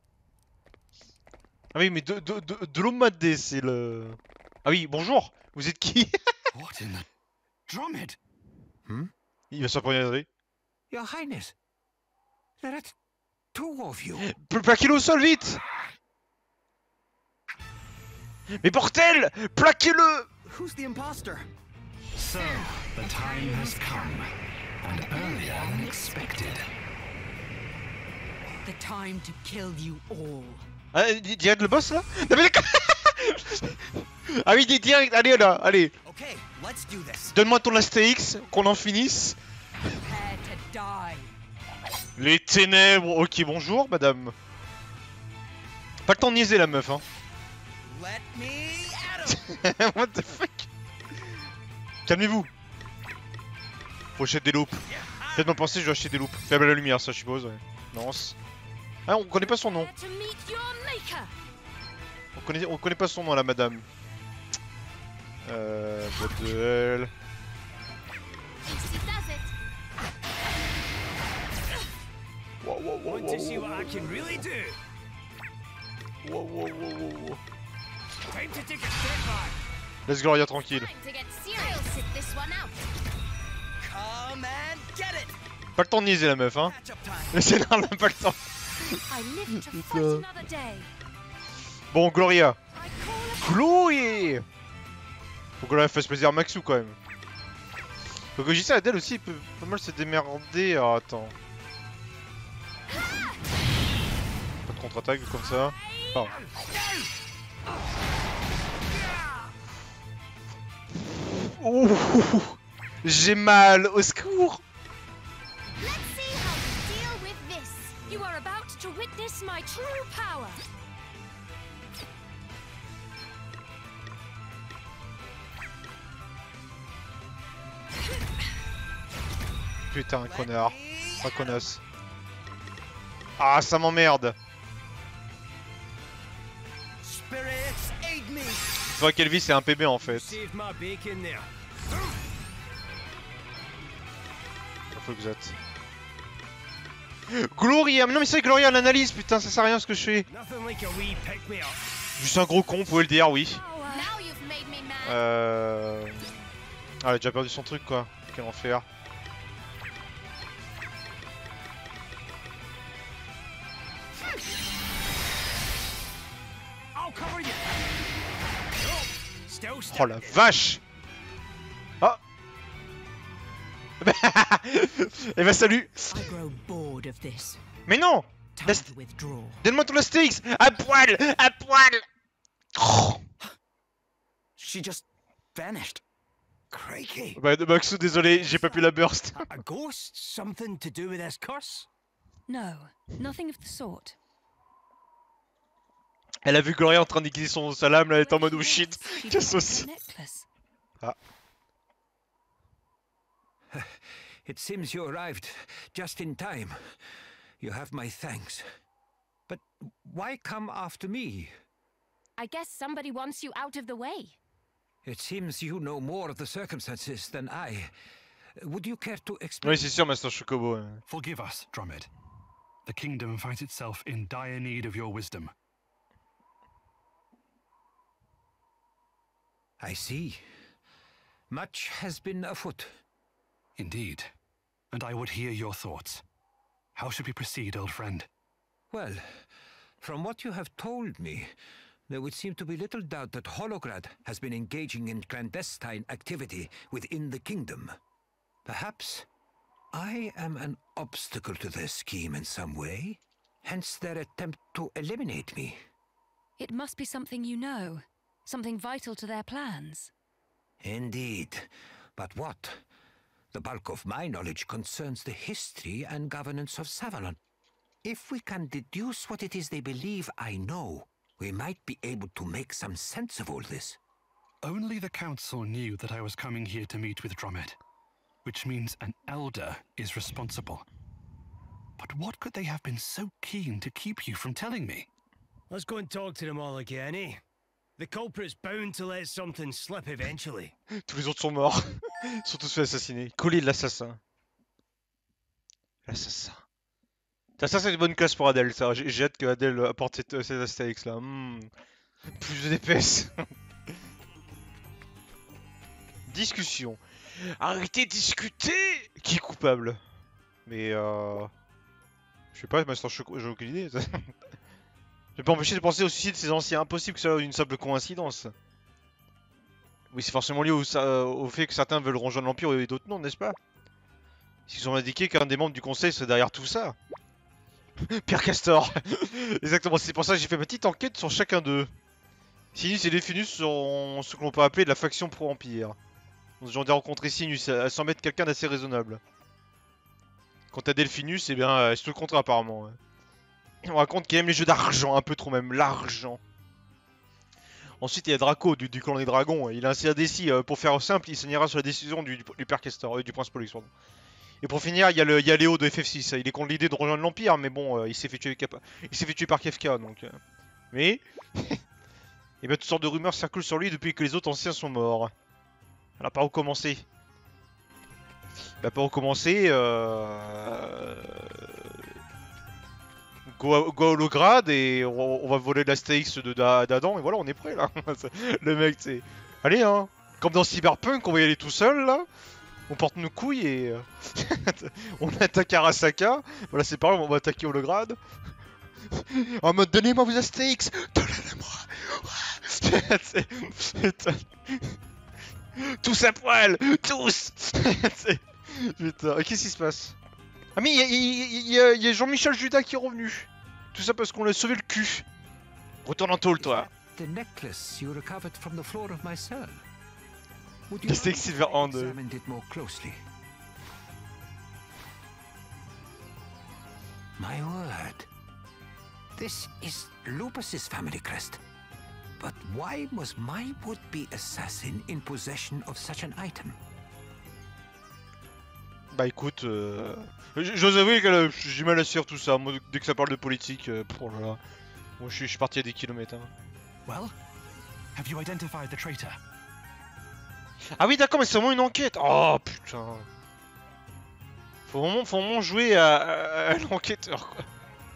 Ah oui, mais de l'Omadé, c'est le... Ah oui, bonjour. Vous êtes qui? What in the... Drummond! Il va se prendre. Your Highness, there are two of you. Plaquez-le au sol, vite! Mais bordel! Plaquez-le! Who's the imposter? So, the time has come, and earlier than expected. The time to kill you all. Ah, direct le boss là? Non mais ah oui, direct, allez là, allez. Okay, let's do this. Donne-moi ton Astérix, qu'on en finisse. Prepare to die. Les ténèbres, ok, bonjour madame. Pas le temps de niaiser la meuf, hein. Let me at 'em. What the fuck? Calmez-vous. Faut acheter des loupes. Faites-moi penser, je dois acheter des loupes. Faible à la lumière, ça je suppose, ouais. Lance. Ah, on connaît pas son nom. To meet your maker. On connaît pas son nom, la madame. Boîte de L. She does it. Wow, wow, wow, Want wow, to see wow, what I can really do? wow, wow, wow, wow, wow. Time to take a step back. Laisse Gloria tranquille. Time to get serious. I'll sit this one out. Come and get it. Pas le temps de niaiser la meuf, hein. Catch up time. Mais c'est normal, pas le temps. I live to fight another day. Bon, Gloria. I call Chloé. Faut que Gloria fasse plaisir à Maxou quand même. Faut que j'y sais, Adèle aussi, il peut pas mal se démerder. Ah, attends. Pas de contre-attaque comme ça. Oh. Ouh, j'ai mal, au secours. Let's see how we deal with this. You are about to witness my true power. Putain, connard. Pas connasse. Ah, ça m'emmerde. Spirits, aid me. Tu vois qu'Elvis c'est un PB en fait. Save my bacon there. Faut que j'atte. Gloria, mais non mais c'est Gloria l'analyse, putain, ça sert à rien ce que je fais. Nothing like a wee pick me up. Juste un gros con, vous pouvez le dire, oui. Now you've made me mad. Ah, elle a déjà perdu son truc quoi. Quel enfer. I'll cover you. No, still Oh la vache. Ah. Eh ben salut. I grow bored of this. Mais non. Time to withdraw. Donne-moi ton Astérix. À poil. À poil. Oh. She just vanished. Crikey. Bah Maxou, désolé, j'ai pas pu la burst. A ghost? Something to do with this curse? No, nothing of the sort. Elle a vu Gloria en train d'aiguiser sa lame, là, elle est en mode oh shit. She Qu'est-ce que dropped c'est? the necklace. Ah. It seems you arrived just in time. You have my thanks. But why come after me? I guess somebody wants you out of the way. It seems you know more of the circumstances than I. Would you care to explain? Oui, c'est sûr, Master Chocobo. Ouais. Forgive us, Drummond. The kingdom finds itself in dire need of your wisdom. I see. Much has been afoot. Indeed. And I would hear your thoughts. How should we proceed, old friend? Well, from what you have told me, There would seem to be little doubt that Holograd has been engaging in clandestine activity within the kingdom. Perhaps I am an obstacle to their scheme in some way, hence their attempt to eliminate me. It must be something you know, something vital to their plans. Indeed. But what? The bulk of my knowledge concerns the history and governance of Savalon. If we can deduce what it is they believe I know, we might be able to make some sense of all this. Only the council knew that I was coming here to meet with Drommet, which means an elder is responsible. But what could they have been so keen to keep you from telling me? Let's go and talk to them all again, eh? The culprit's bound to let something slip eventually. Tous les autres sont morts. Ils sont tous fait assassiner. Colin l'assassin. L'assassin. Ça c'est une bonne classe pour Adèle, ça. J'ai hâte que Adèle apporte cette Astérix là. Plus de DPS. Discussion. Arrêtez de discuter. Qui est coupable? Mais je sais pas, Master Choco, j'ai aucune idée. Je peux empêcher de penser au suicide de ces anciens. Impossible que ce soit une simple coïncidence. Oui, c'est forcément lié au fait que certains veulent rejoindre l'Empire et d'autres non, n'est-ce pas? Ils ont indiqué qu'un des membres du conseil serait derrière tout ça. Pierre Castor. Exactement, c'est pour ça que j'ai fait ma petite enquête sur chacun d'eux. Sinus et Delphinus sont ce que l'on peut appeler de la faction pro-empire. J'en ai rencontré Sinus, elle semble être quelqu'un d'assez raisonnable. Quant à Delphinus, eh bien, c'est tout le contraire apparemment. Ouais. On raconte qu'il aime les jeux d'argent, un peu trop même, l'argent. Ensuite, il y a Draco du clan des dragons. Il a ainsi indécis. Pour faire simple, il signera sur la décision du Père Castor, du Prince Pollux, pardon. Et pour finir, il y a Léo de FF6. Il est contre l'idée de rejoindre l'Empire, mais bon, il s'est fait tuer par Kefka, donc... Mais... Et bien, toutes sortes de rumeurs circulent sur lui depuis que les autres anciens sont morts. Alors, par où commencer? Bah, par où commencer, Go à Holograd et on va voler l'Astérix d'Adam et voilà, on est prêt là. Le mec, c'est... Allez, hein. Comme dans Cyberpunk, on va y aller tout seul là. On porte nos couilles et... on attaque Arasaka. Voilà, c'est pareil, on va attaquer Holograd. En mode, donnez-moi vos Astérix. Donnez-les-moi. Tous à poil. Tous. Putain, qu'est-ce qui se passe? Ah mais il y a Jean-Michel Judas qui est revenu. Tout ça parce qu'on l'a sauvé le cul. Retourne en tôle, toi. The necklace you recovered from the floor of my cell. Would you Qu'est-ce que c'est vers Ande? examine it more closely? My word. This is Lupus's family crest. But why was my would-be assassin in possession of such an item? Bah écoute, j'ose avouer que j'ai mal à suivre tout ça. Moi, dès que ça parle de politique, oh là là. Moi je suis parti à des kilomètres. Hein. Well, have you identified the traitor? Ah oui d'accord, mais c'est vraiment une enquête. Oh putain. Faut vraiment jouer à l'enquêteur quoi.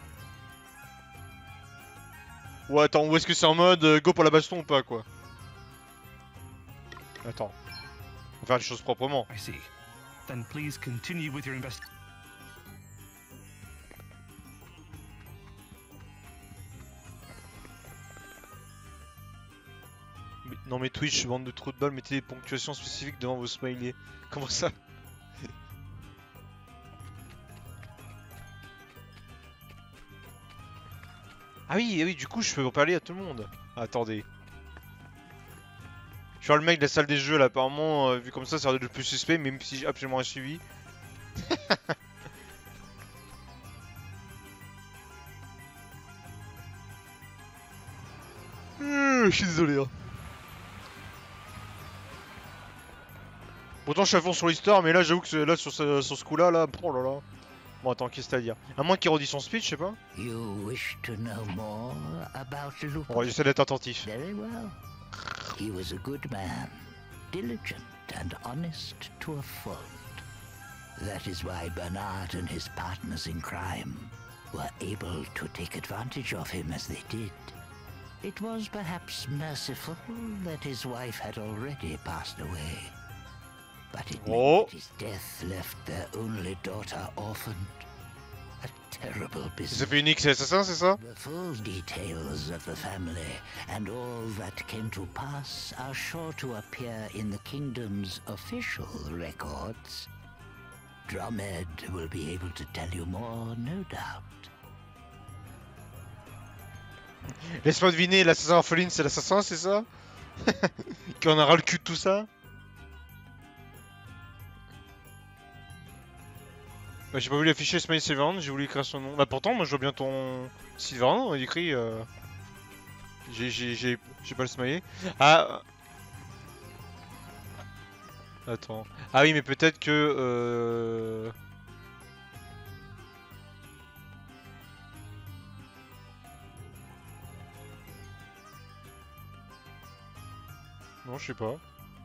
Ouais attends, où est-ce que c'est en mode go pour la baston ou pas quoi? Attends. On va faire les choses proprement. I see. Then please continue with your investigation. Non mais Twitch, bande de trous de balles, mettez des ponctuations spécifiques devant vos smileys. Comment ça? Ah oui, du coup je peux parler à tout le monde. Attendez. Je suis le mec de la salle des jeux là, apparemment, vu comme ça a l'air le plus suspect, même si j'ai absolument rien suivi. Je suis désolé. Hein. Pourtant je suis à fond sur l'histoire, mais là j'avoue que là sur ce coup-là, oh là là. Bon attends, qu'est-ce que t'as à dire? À moins qu'il redit son speech, je sais pas. You wish to know more about Lupus? Bon, j'essaie d'être attentif. Very well. He was a good man, diligent and honest to a fault. That is why Bernard and his partners in crime were able to take advantage of him as they did. It was perhaps merciful that his wife had already passed away. But it meant that his death left their only daughter orphaned. A terrible business. Ça fait unique, c'est assassin, c'est ça? The full details of the family and all that came to pass are sure to appear in the kingdom's official records. Drumed will be able to tell you more, no doubt. Laisse-moi deviner, l'assassin orpheline, c'est l'assassin, c'est ça? Qui en a ras le cul de tout ça? Bah, j'ai pas voulu afficher Smiley Silverhand, j'ai voulu écrire son nom. Bah pourtant, moi je vois bien ton Silverhand, il écrit... J'ai pas le smiley. Ah... Attends. Ah oui, mais peut-être que... Non, je sais pas.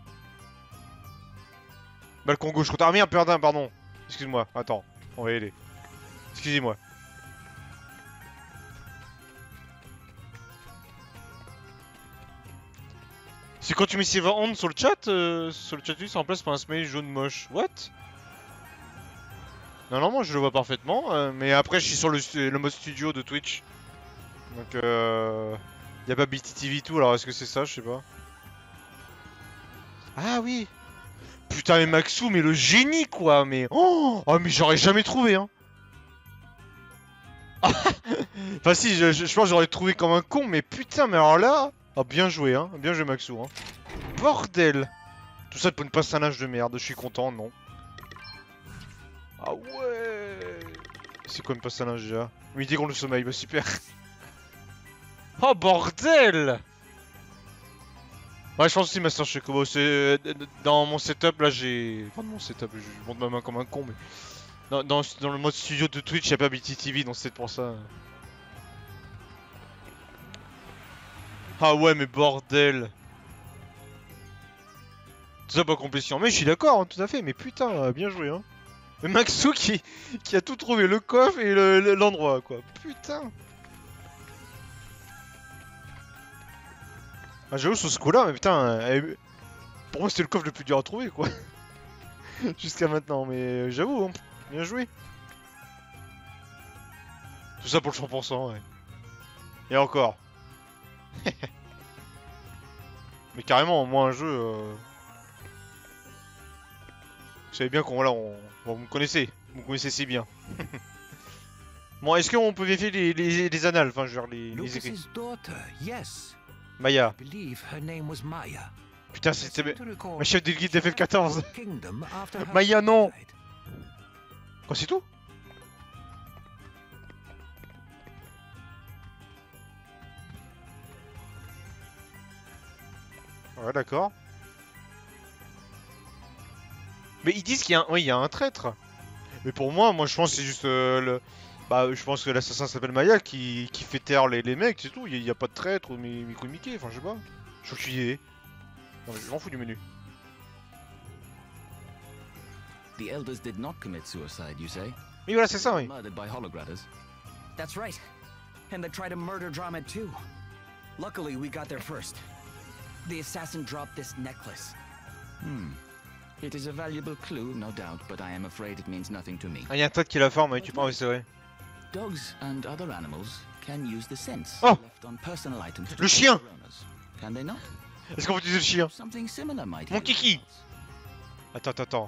Balcon gauche contre... Ah merde, pardon. Excuse-moi, attends. On va y aller. Excusez-moi. C'est quand tu mets Silverhand sur le chat, c'est en place par un smiley jaune moche. What? Non, moi je le vois parfaitement, mais après je suis sur le mode studio de Twitch. Donc y a pas BTTV tout, alors est-ce que c'est ça? Je sais pas. Ah oui! Putain, mais Maxou, mais le génie quoi! Mais oh, mais j'aurais jamais trouvé, hein! Enfin, si, je pense que j'aurais trouvé comme un con, mais putain, mais alors là. Oh, bien joué, hein! Bien joué, Maxou, hein! Bordel! Tout ça pour une personnage de merde, je suis content, non? Ah ouais! C'est quoi une personnage déjà? Midi contre le sommeil, bah super! Oh bordel! Ouais, je pense aussi Master Chocobo, c'est... Dans mon setup, là, j'ai... Enfin, mon setup, je monte ma main comme un con, mais... Dans le mode studio de Twitch, y'a pas BTTV, donc c'est pour ça. Ah ouais, mais bordel! Tout ça pas complétion, mais je suis d'accord, hein, tout à fait, mais putain, bien joué, hein! Mais Maxou qui a tout trouvé, le coffre et l'endroit, quoi. Putain! Ah, j'avoue sur ce coup-là, mais putain, pour moi c'était le coffre le plus dur à trouver, quoi. Jusqu'à maintenant, mais j'avoue, hein, bien joué. Tout ça pour le 100%, ouais. Et encore. Mais carrément, moi un jeu... Vous savez bien qu'on... Voilà, bon, vous me connaissez si bien. Bon, est-ce qu'on peut vérifier les annales, enfin, je veux dire, les écrits. Maya. Putain, c'était ma chef de guide d'FF14. Maya, non. Quoi, c'est tout? Ouais, d'accord. Mais ils disent qu'il y a un... Oui, il y a un traître. Mais pour moi, je pense que c'est juste le... Bah, je pense que l'assassin s'appelle Maya qui fait taire les mecs, c'est tout. Il y a pas de traître ou Miko Mickey, enfin je sais pas. Je suis idée. Non, mais je m'en fous du menu. The elders did not commit suicide, you say? Oui, voilà, c'est ça, oui. Murdered by Hologradders. That's right. And they tried to murder Drumed too. Luckily, we got there first. The assassin dropped this necklace. It is a valuable clue, no doubt, but I am afraid it means nothing to me. Ah, il y a un traître qui la forme, oui, tu prends, oui, c'est vrai. Dogs and other animals can use the scents Oh! left on personal items. Le chien! Can they not? Est-ce qu'on peut utiliser le chien? Something similar might. Mon kiki! Attends.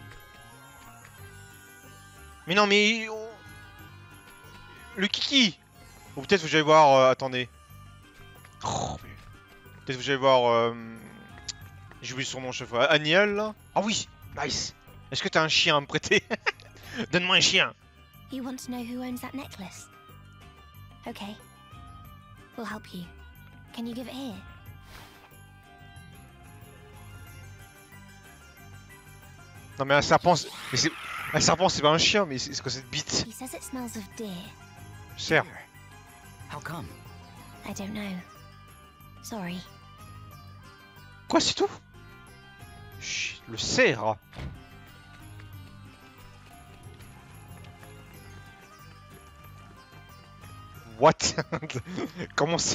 Mais non, mais... Le kiki! Ou peut-être que j'allais voir... attendez. Oh, mais... Peut-être que j'allais voir... J'ai oublié son nom chaque fois. Aniel, là? Ah oui! Nice! Est-ce que t'as un chien à me prêter? Donne-moi un chien! You want to know who owns that necklace? Okay. We'll help you. Can you give it here? Non mais un serpent... Mais c'est... Un serpent c'est pas un chien, mais c'est quoi cette bite? He says it smells of deer. Cerf. How come? I don't know. Sorry. Quoi, c'est tout? Chut, le cerf. What? Comment ça?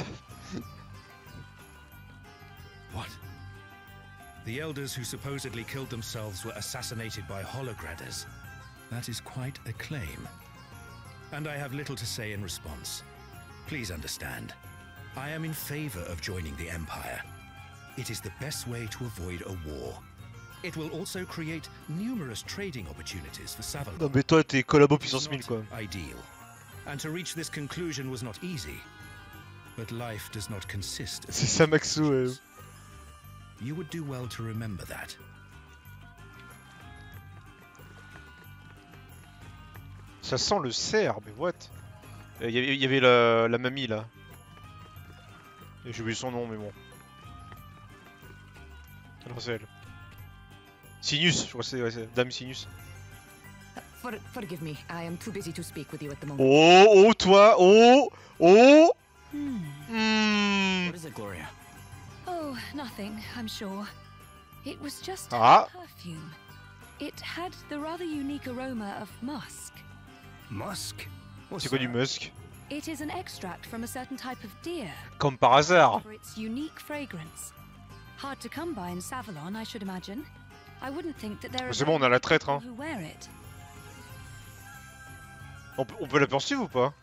What? The elders who supposedly killed themselves were assassinated by Hologradders. That is quite a claim. and I have little to say in response. Please understand, I am in favor of joining the Empire. It is the best way to avoid a war. It will also create numerous trading opportunities for Savalon. Non mais toi t'es collabo puissance 1000 quoi. Ideal. And to reach this conclusion was not easy. But life does not consist of C'est ça Maxou. You would do well to remember that. Ça sent le cerf, mais what? Il y avait la mamie là. J'ai oublié son nom, mais bon. Alors c'est elle. Sinus, je crois que c'est Dame Sinus. Forgive me, I am too busy to speak with you at the moment. Oh, toi, oh. What is it, Gloria? Oh, nothing, I'm sure. It was just Ah. perfume. It had the rather unique aroma of musk. Musk? C'est quoi du musk? It is an extract from a certain type of deer. Comme par hasard. For its unique fragrance. Hard to come by in Savalon, I should imagine. I wouldn't think that there are C'est bon, on a la traître hein. who wear it. On peut la poursuivre ou pas?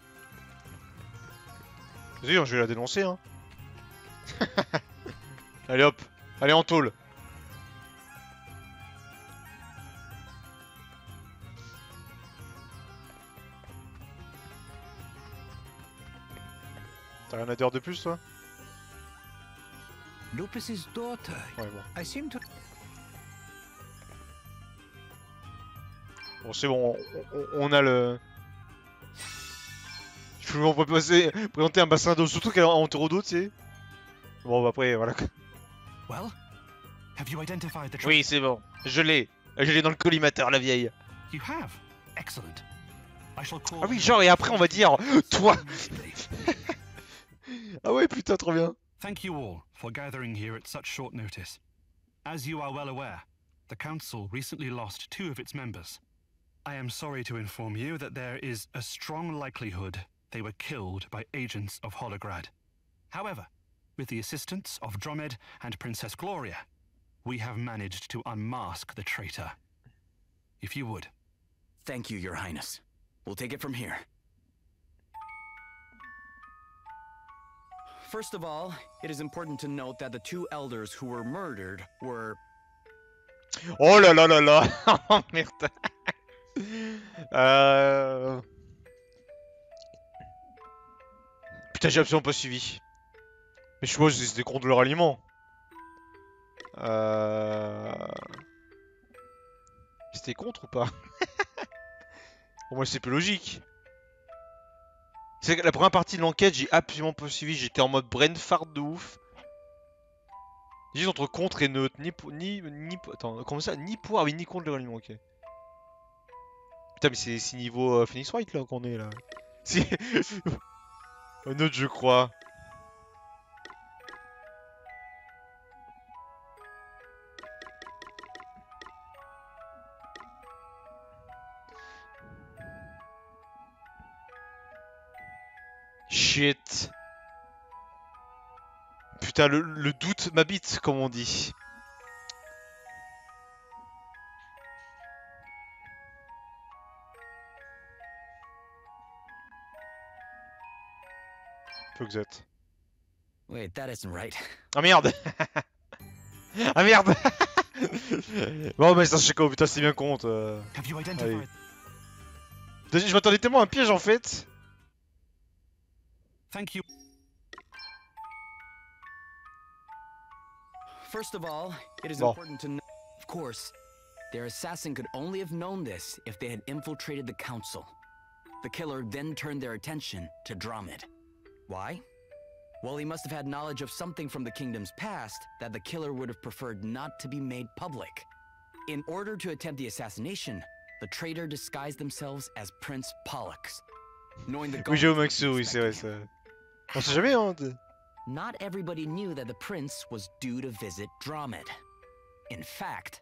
Vas-y, je vais la dénoncer hein. Allez hop, allez en tôle. T'as rien à dire de plus toi? Lupus's daughter. Ouais bon. I seem to... Bon c'est bon, on a le... Je peux m'en présenter un bassin d'eau, surtout qu'elle est en terreau d'eau, tu sais. Bon bah après, voilà. Well, have you identified the Oui, c'est bon. Je l'ai dans le collimateur, la vieille. You have. Excellent. I shall call... Ah oui, genre, et après on va dire, toi. Ah ouais, putain, trop bien. Thank you all for gathering here at such short notice. As you are well aware, the Council recently lost 2 of its members. I am sorry to inform you that there is a strong likelihood they were killed by agents of Holograd. However, with the assistance of Dromed and Princess Gloria, we have managed to unmask the traitor. If you would. Thank you, Your Highness. We'll take it from here. First of all, it is important to note that the 2 elders who were murdered were... Oh là là là là. Oh merde. Putain, j'ai absolument pas suivi. Mais je suppose que c'était contre leur aliment. C'était contre ou pas? Pour moi, c'est plus logique. C'est que la première partie de l'enquête, j'ai absolument pas suivi. J'étais en mode brain fart de ouf. Juste entre contre et neutre. Attends, comment ça? Ni pour, ah oui, ni contre leur aliment, ok. Putain, mais c'est niveau Phoenix Wright là qu'on est là. C'est. Neutre, je crois. Shit. Putain, le doute m'habite, comme on dit. Faut que vous êtes. Wait, that isn't right. Ah merde. Ah merde. Bon, mais ça, je sais quoi, putain, c'est bien compte. Allez. Je m'attendais tellement à un piège en fait. Thank you. First of all, it is important to know, of course, their assassin could only have known this if they had infiltrated the council. The killer then turned their attention to Dromed. Why? Well, he must have had knowledge of something from the kingdom's past that the killer would have preferred not to be made public. In order to attempt the assassination, the traitor disguised themselves as Prince Pollux. Knowing the oui, j'ai au Maxou, oui, c'est vrai, ça. On sait jamais, hein. Not everybody knew that the prince was due to visit Dromed. In fact...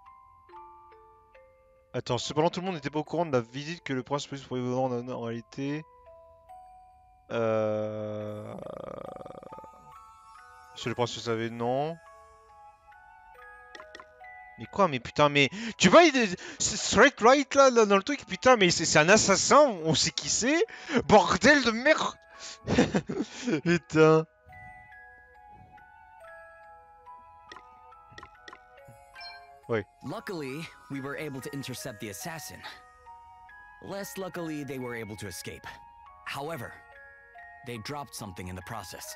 Attends, cependant tout le monde n'était pas au courant de la visite que le prince pourrait vous rendre en réalité. Si le prince le savait, non. Mais quoi, mais putain, mais... Tu vois, straight right, là, dans le truc, putain, mais c'est un assassin, on sait qui c'est. Bordel de merde. Putain. Ouais. Luckily, we were able to intercept the assassin. Less luckily, they were able to escape. However, they dropped something in the process.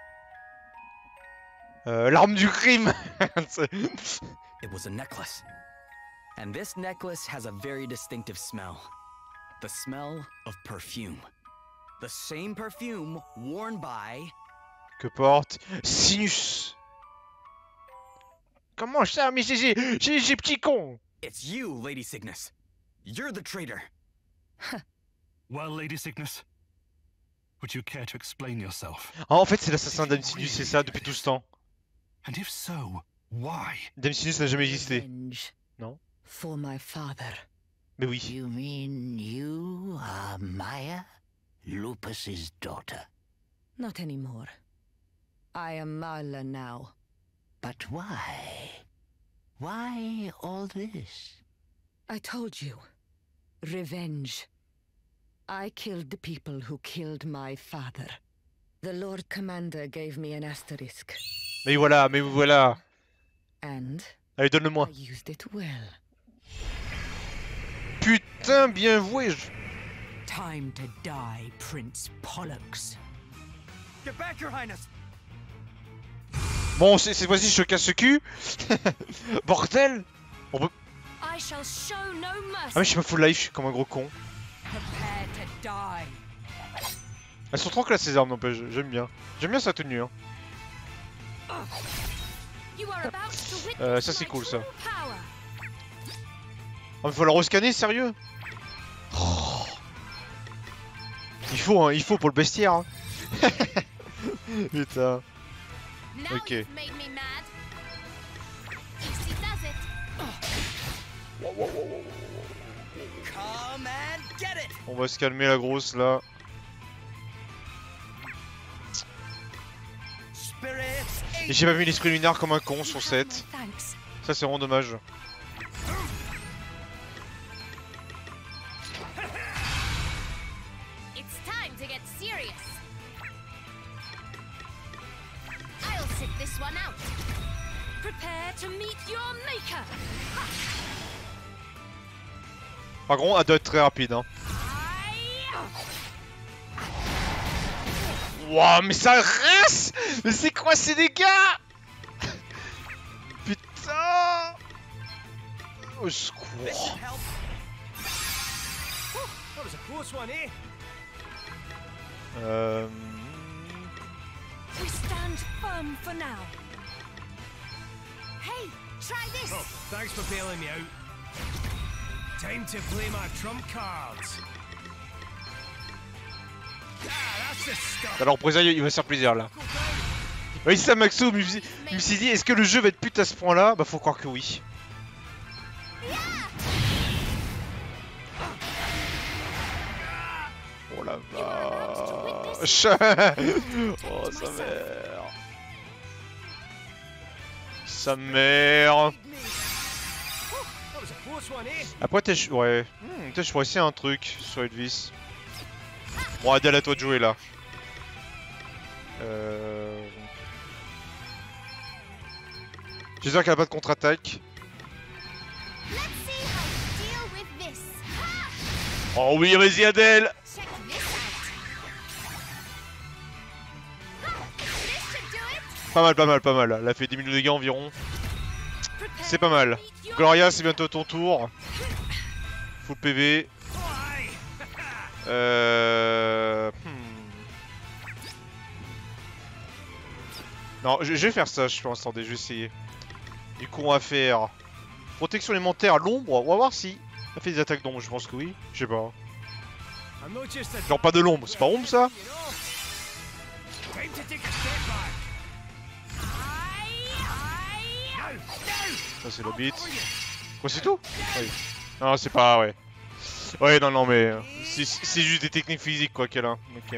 L'arme du crime. It was a necklace. And this necklace has a very distinctive smell. The smell of perfume. The same perfume worn by... Que porte Sinus. Comment ça? Mais j'ai petit con. It's you, Lady Cygnus. You're the traitor. Well, Lady Cygnus, would you care to explain yourself? Ah, en fait, c'est l'assassin Dame Sinus, c'est ça, depuis tout ce temps. And if so, why? Dame Sinus n'a jamais existé. Non? For my father. Mais oui. You mean you are Maya, Lupus's daughter? Not anymore. I am Mala now. But why? Why all this? I told you. Revenge. I killed the people who killed my father. The Lord Commander gave me an asterisk. Mais voilà, mais voilà. And allez, donne-le-moi. I used it well. Putain, bien joué. Time to die, Prince Pollux. Get back, Your Highness. Bon, cette fois-ci, je te casse le cul. Bordel. On peut... I shall show no mercy. Ah mais je suis pas full life, je suis comme un gros con. Prepare to die. Elles sont trop classe ces armes, n'empêche, j'aime bien. J'aime bien sa tenue, hein. Ça c'est cool, ça. Oh, mais faut la rescanner, sérieux? Oh. Il faut pour le bestiaire, hein. Putain. Ok. On va se calmer la grosse là. Et j'ai pas vu l'esprit lunaire comme un con sur 7. Ça c'est vraiment dommage. Par contre, elle doit être très rapide, hein. Wouah, mais ça reste. Mais c'est quoi ces dégâts? Putain. Au secours. We stand firm for now. Hey, try this. Oh, thanks for bailing me out. Time to play my trump cards. Alors Présaille il va se faire plaisir là. Oui c'est ça Maxo, je me suis dit est-ce que le jeu va être pute à ce point là? Bah faut croire que oui. Oh la vache. Oh sa mère. Sa mère. Après t'es... Ouais. Peut-être je pourrais essayer un truc sur Edvis. Bon Adèle, à toi de jouer là. J'espère qu'elle a pas de contre-attaque. Oh oui, vas-y Adèle. Pas mal, pas mal, pas mal. Elle a fait 10 000 de dégâts environ. C'est pas mal. Gloria, c'est bientôt ton tour. Full PV. Non, je vais faire ça, je pense. Attendez, je vais essayer. Du coup, on va faire protection élémentaire à l'ombre. On va voir si ça fait des attaques d'ombre. Je pense que oui. Je sais pas. Genre pas de l'ombre. C'est pas ombre ça? Ça c'est le beat. Quoi, c'est tout? Oui. Non, c'est pas... Ouais. Ouais, non, non, mais... C'est juste des techniques physiques, quoi, qu'elle a. Ok.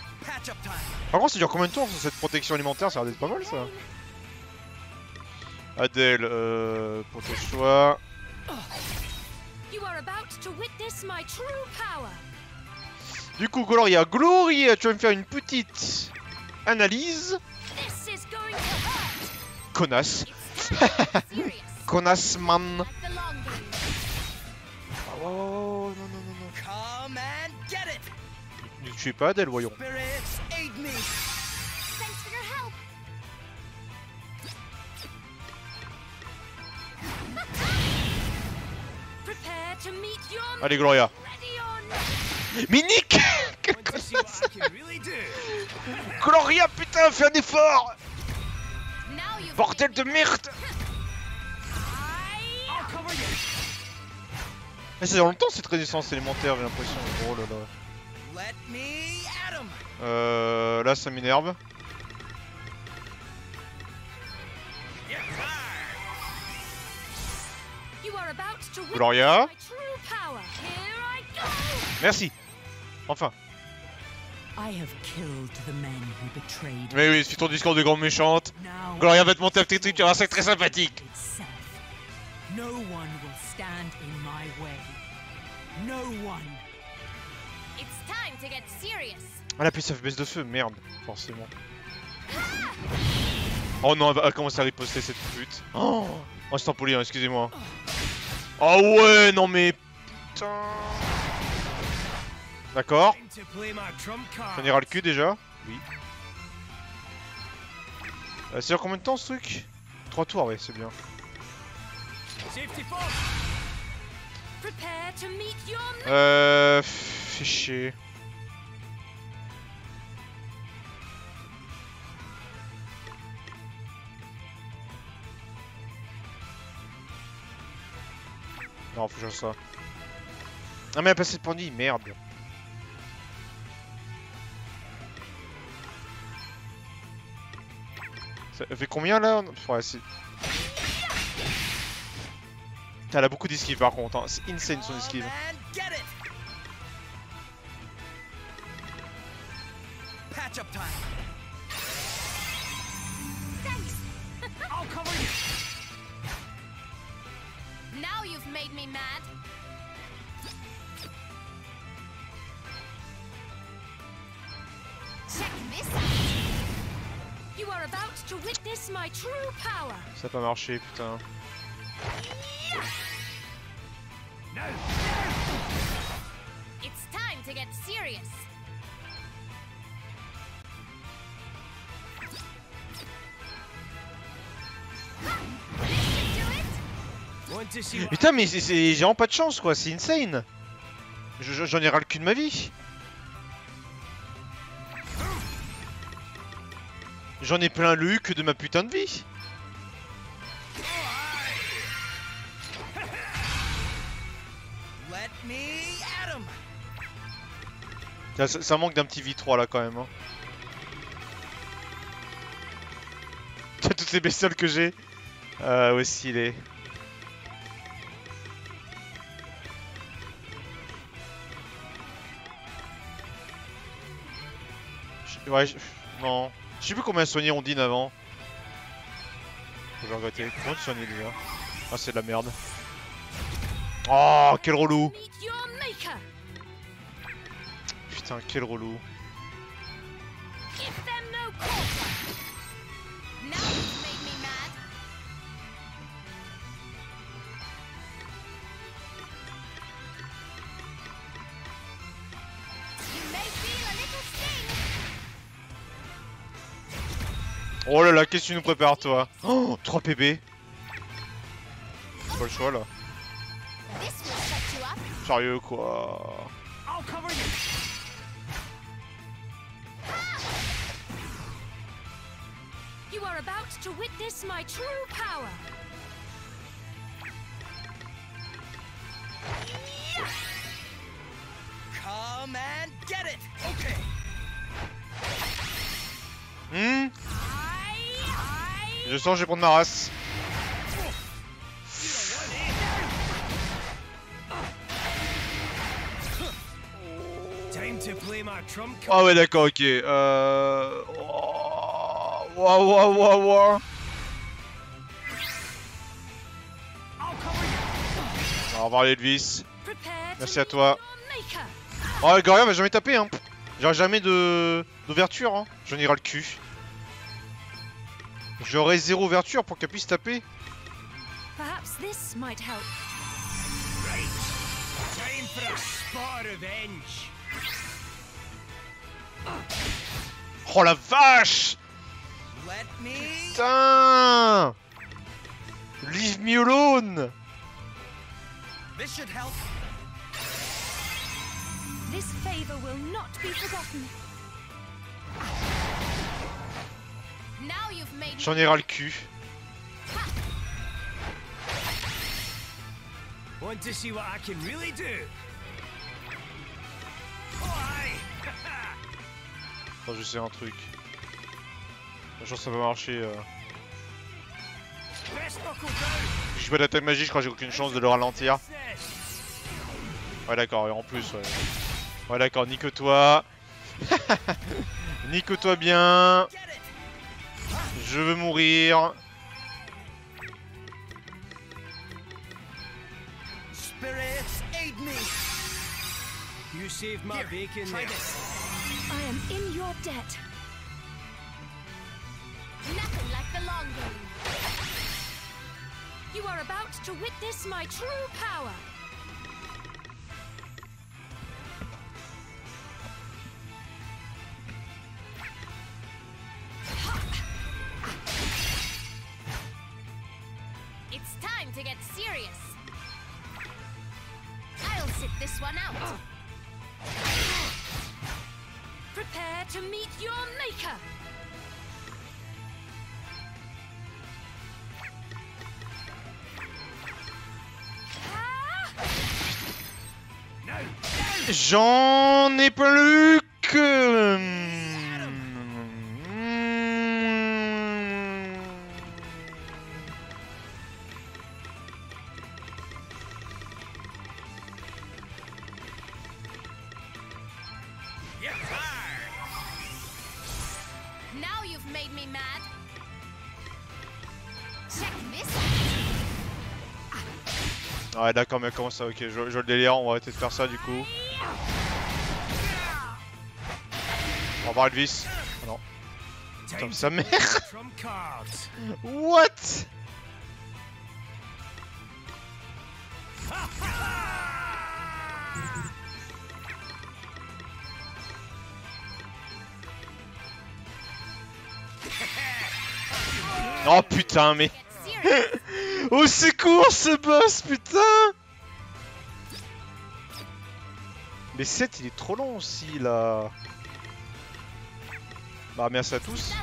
Par contre, ça dure combien de temps, cette protection alimentaire? Ça a l'air d'être pas mal, ça. Adèle, pour tes choix. You are about to witness my true power. Du coup, Gloria, tu vas me faire une petite analyse. This is going to hurt. Connasse. Connasse man. Oh, non, non, non, non. Come and get it. Ne tuez pas Adèle, voyons. Spirits, aid me. Thanks for your help. Prepare to meet your Allez, Gloria. ready or not. Mais Nick. Quelle connasse. Gloria, putain, fais un effort. Now you've Bordel de merde. Mais c'est dans le temps cette résistance élémentaire, j'ai l'impression. Oh là là. Let me at 'em. Là ça m'énerve. You are about to witness Gloria. my true power. Here I go. Merci. Enfin. I have killed the men who betrayed Mais oui, suis ton discours de grande méchante. Now Gloria va te monter un petit truc, tu verras, c'est très sympathique. itself. No one will stand in my way. No one. It's time to get serious. Ah la puce baisse de feu, merde, forcément. Oh non, elle va commencer à riposter cette pute. Oh, c'est en poli, hein, excusez-moi. Oh ouais, non mais... Putain... D'accord. J'en ira le cul déjà. Oui. Ça dure combien de temps ce truc? 3 tours, ouais, c'est bien. Prepare to meet your Fais chier. Non, faut que je fasse ça. Ah mais elle a passé de pandie, merde. Ça fait combien là? Ouais, c'est... Elle a beaucoup d'esquive par contre, hein. C'est insane son esquive. Patch up time. Thanks. I'll cover you. Now you've made me mad. Check this out. You are about to witness my true power. Ça a pas marché, putain. It's time to get serious. Putain mais j'ai vraiment pas de chance quoi, c'est insane. J'en ai ras le cul de ma vie. J'en ai plein le que de ma putain de vie. Let me at 'em. Ça manque d'un petit V3 là quand même. Hein. Toutes ces bestioles que j'ai. Où est-ce qu'il est? Ouais, non. Je sais plus combien soigner Ondine avant. J'ai regretté. Comment tu soigner déjà? Ah, c'est de la merde. Oh, quel relou! Meet your maker. Putain, quel relou. Give them no quarter. Now you've made me mad. You may feel a little sting. Oh là là, qu'est-ce que tu nous prépares toi? Oh, 3 PB. C'est pas le choix là. This will set you up. Sérieux quoi. I'll cover you. You are about to witness my true power. Come and get it. Okay. Je sens que je vais prendre ma race. Time to play my trump card. Ah ouais d'accord, ok. Waouh. Au revoir Elvis. Merci à toi. Oh, Gloria va jamais taper, hein. J'aurai jamais d'ouverture, hein. J'en irai le cul. J'aurai 0 ouverture pour qu'elle puisse taper. Perhaps this might help. Right. Time for a spot of revenge. Oh la vache! Let me... Putain! Leave me alone! This should help. This favor will not be forgotten. Now you've made J'en irai le cul. Want to see what I can really do? Oh, aye. Attends, je sais un truc. Je pense que ça va marcher. Si je fais d'attaque magie, je crois que j'ai aucune chance de le ralentir. Ouais d'accord, et en plus, ouais. Ouais d'accord, nique-toi. Nique-toi bien. Je veux mourir. Spirits, aid me. You saved my bacon there. I am in your debt. nothing like the long game. You are about to witness my true power. It's time to get serious. I'll sit this one out. Prepare to meet your maker. J'en ai plus que... Now you've made me mad. Check this. Ouais d'accord, mais comment ça? Ok, je le délire, on va arrêter de faire ça du coup. Au revoir Elvis. Oh non. Putain, sa mère. What? Oh putain, mais... Au secours ce boss, putain! Mais 7 il est trop long aussi là. Bah merci à tous.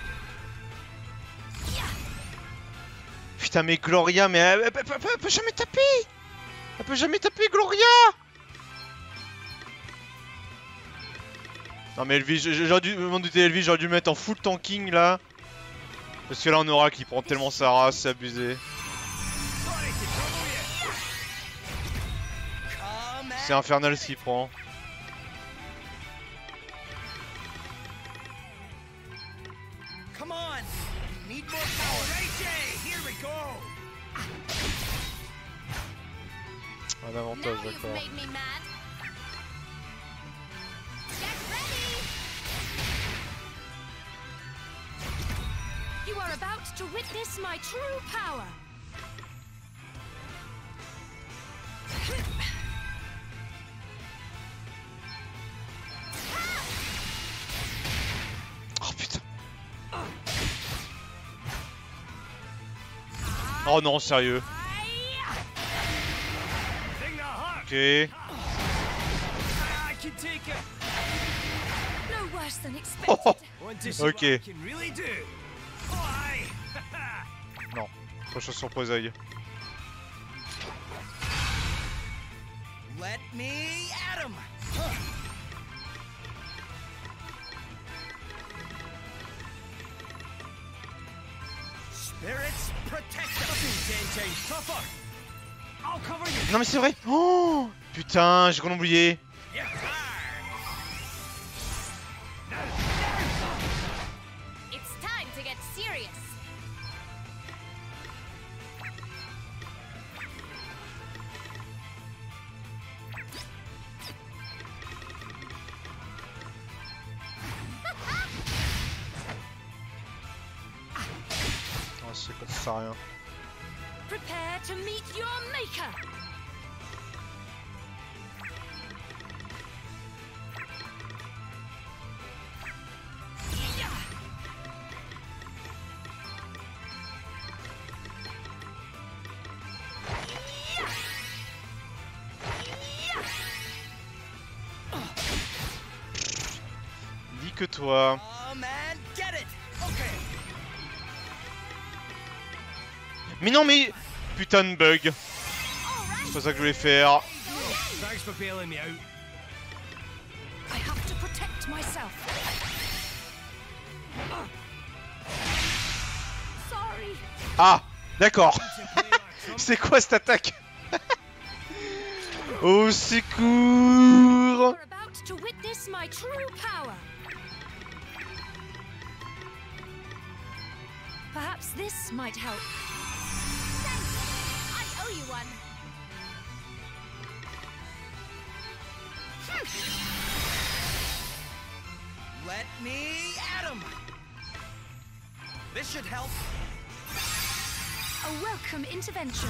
Putain mais Gloria, mais elle peut jamais taper. Elle peut jamais taper Gloria. Non mais Elvis, j'aurais dû m'en douter Elvis, j'aurais dû mettre en full tanking là. Parce que là on aura qui prend tellement sa race, c'est abusé. C'est infernal ce qu'il prend. Come on. Need more power. Here we go. Un avantage, d'accord. You are about to witness my true power. Oh putain. Oh non, sérieux. Ok. No worse than Oh, expected. ok. Non, prochaine surprise aïe. Let me at him. Spirits protect us. 10 times tougher. I'll cover you. Non mais c'est vrai. Oh putain, j'ai complètement oublié. It's time to get serious. c'est quoi, ça sert à rien. Prepare to meet your maker. Dis que toi. Oh man, get it. Okay. Mais non mais... Putain de bug. C'est pas ça que je voulais faire. Thanks for bailing me out. I have to protect myself. Sorry. Ah, d'accord. C'est quoi cette attaque? Au secours. You're about to witness my true power. Perhaps this might help. I owe you one. Let me at him. This should help. A welcome intervention.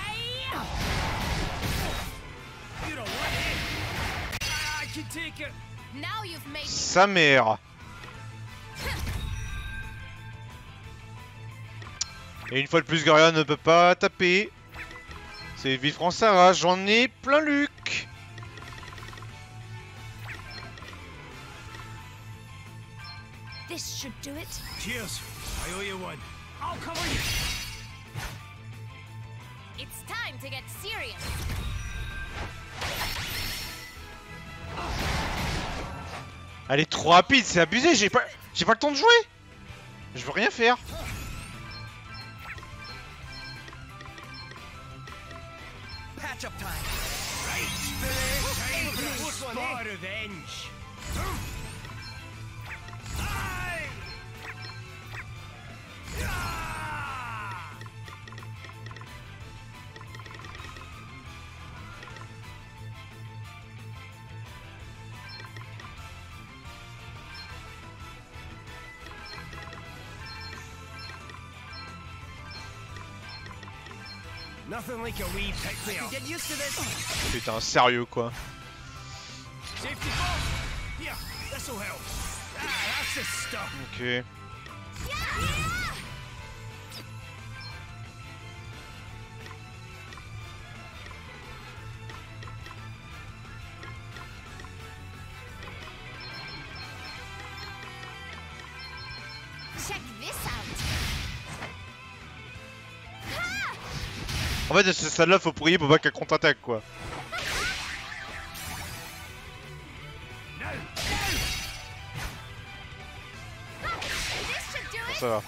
You don't want it. I can take it. Now you've made me. Sa mère. Et une fois de plus, Garia ne peut pas taper. C'est vite Françara, j'en ai plein Luc. This should do it. Cheers. I owe you one. I'll cover you. It's time to get serious. Elle est trop rapide, c'est abusé, j'ai pas le temps de jouer. Je veux rien faire. Patch up time. Right, Spirit. Time for a spot of revenge. Aye! Ah! Nothing like a wee pick me up. Get used to this. Putain, sérieux quoi. Safety first. Here, this'll help. Ah, that's the stuff. Ok. Check this out. En fait, à ce stade-là, faut prier pour pas qu'elle contre-attaque quoi. Ça va.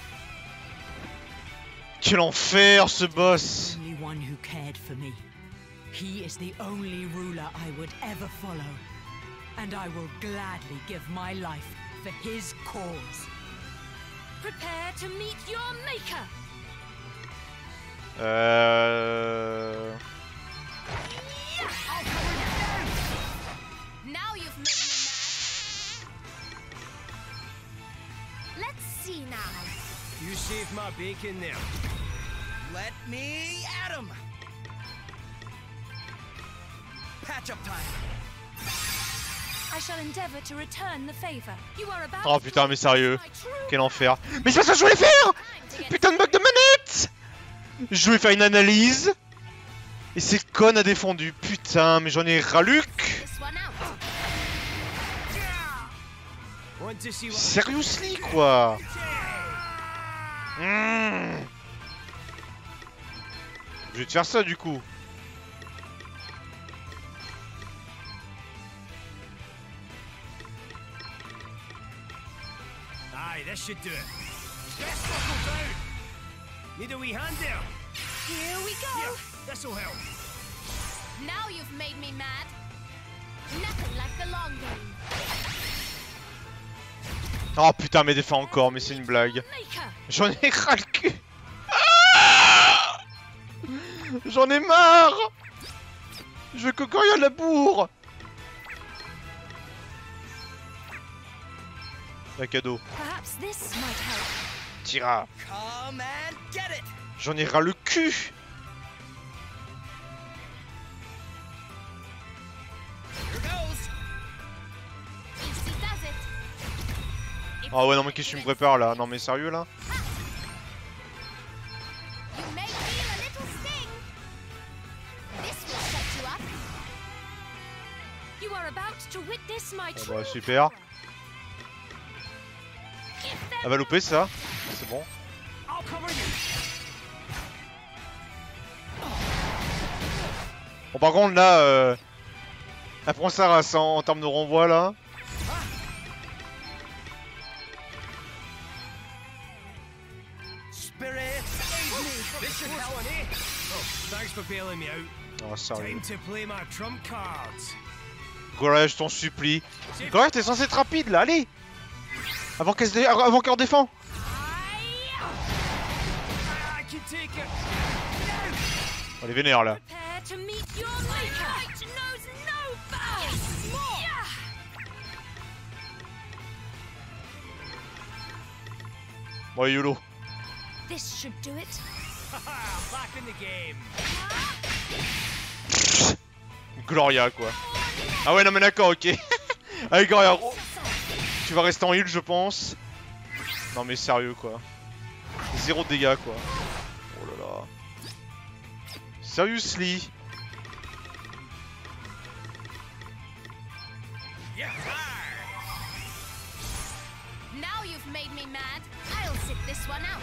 Quel enfer ce boss! Only one who cared for me. He is the only ruler I would ever follow. And I will gladly give my life for his cause. Prepare to meet your maker. Now you've made me mad. Let's see now. You saved my bacon there. Let me at him. Patch up time. I shall endeavor to return the favor. You are about Oh putain, mais sérieux, quel enfer. Mais c'est pas ça que je voulais faire! Putain de bug de manette! Je voulais faire une analyse. Et cette conne a défendu. Putain, mais j'en ai ras Luc! Seriously quoi! Je vais te faire ça du coup. Aye, this should do it. Let's knuckle down. Need a wee hand there. Here we go. Here, this'll help. Now you've made me mad. Nothing like the long game. Oh putain, mais défend encore, mais c'est une blague. J'en ai ras le cul. J'en ai marre. Je veux que Coria la bourre. La cadeau. sortira. J'en ai ras le cul. Ah ouais non mais qu'est-ce que tu me prépares là? Non mais sérieux là? Oh bah super. Elle va louper ça. C'est bon. Bon par contre là elle prend sa race en termes de renvoi là. Oh sérieux. Gloria, je t'en supplie. Gloria, t'es censé être rapide là, allez. Avant qu'elle redéfend. On est vénère là. Bon YOLO. Gloria quoi. Ah ouais non mais d'accord ok. Allez Gloria, tu vas rester en heal je pense. Non mais sérieux quoi. 0 dégâts quoi. Oh là là. Seriously. Now you've made me mad. I'll sit this one out.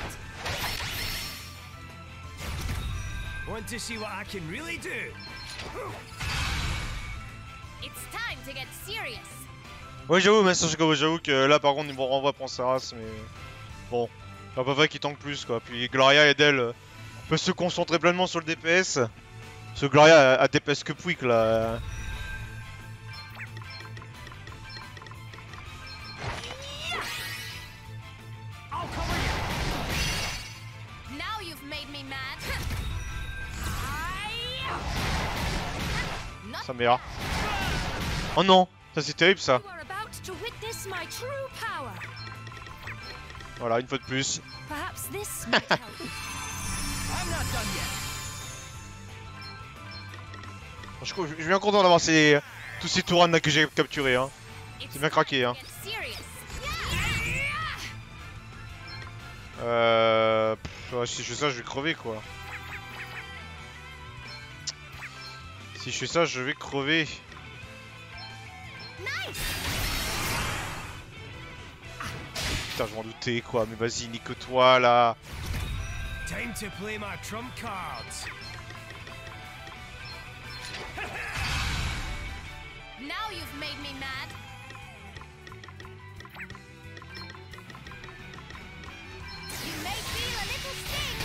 Want to see what I can really do? It's time to get serious. Ouais j'avoue mais j'avoue que là par contre niveau renvoi prend sa race mais bon. Pas vrai qu'il tank plus quoi. Puis Gloria et d'elle peut se concentrer pleinement sur le DPS. Ce Gloria a DPS que Pouic là. Sa mère. Oh non, ça c'est terrible ça. Voilà, une fois de plus. Je suis bien content d'avoir tous ces Touran là que j'ai capturés. Hein. C'est bien craqué. Hein. Si je fais ça, je vais crever quoi. Si je fais ça, je vais crever. Putain, je m'en doutais quoi, mais vas-y, nique-toi là. Time to play my trump cards. Now you've made me mad. You may feel a little sting.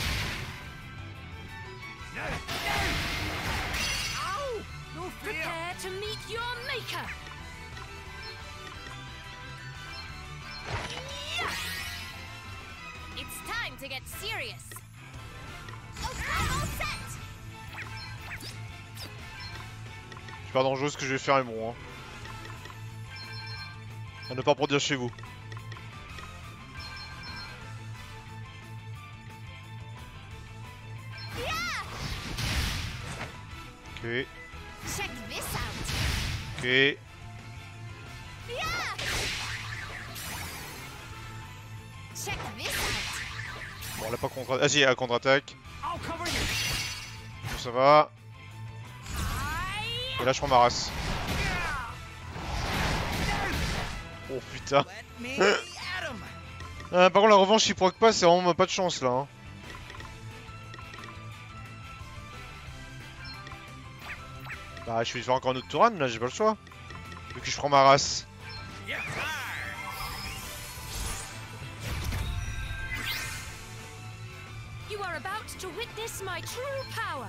No, no. Ow! No fear. Prepare to meet your maker. It's time to get serious. All set. C'est pas dangereux ce que je vais faire est bon. Hein. À ne pas produire chez vous. Ok. Check this out. Ok. Check this out. Bon, elle a pas contre... Ah si, elle a contre-attaque. Bon, ça va. Et là, je prends ma race. Oh putain. Par contre, la revanche, il proc pas, c'est vraiment pas de chance là. Hein. Bah, je vais faire encore un autre Touran là, j'ai pas le choix. Vu que je prends ma race. You are about to witness my true power.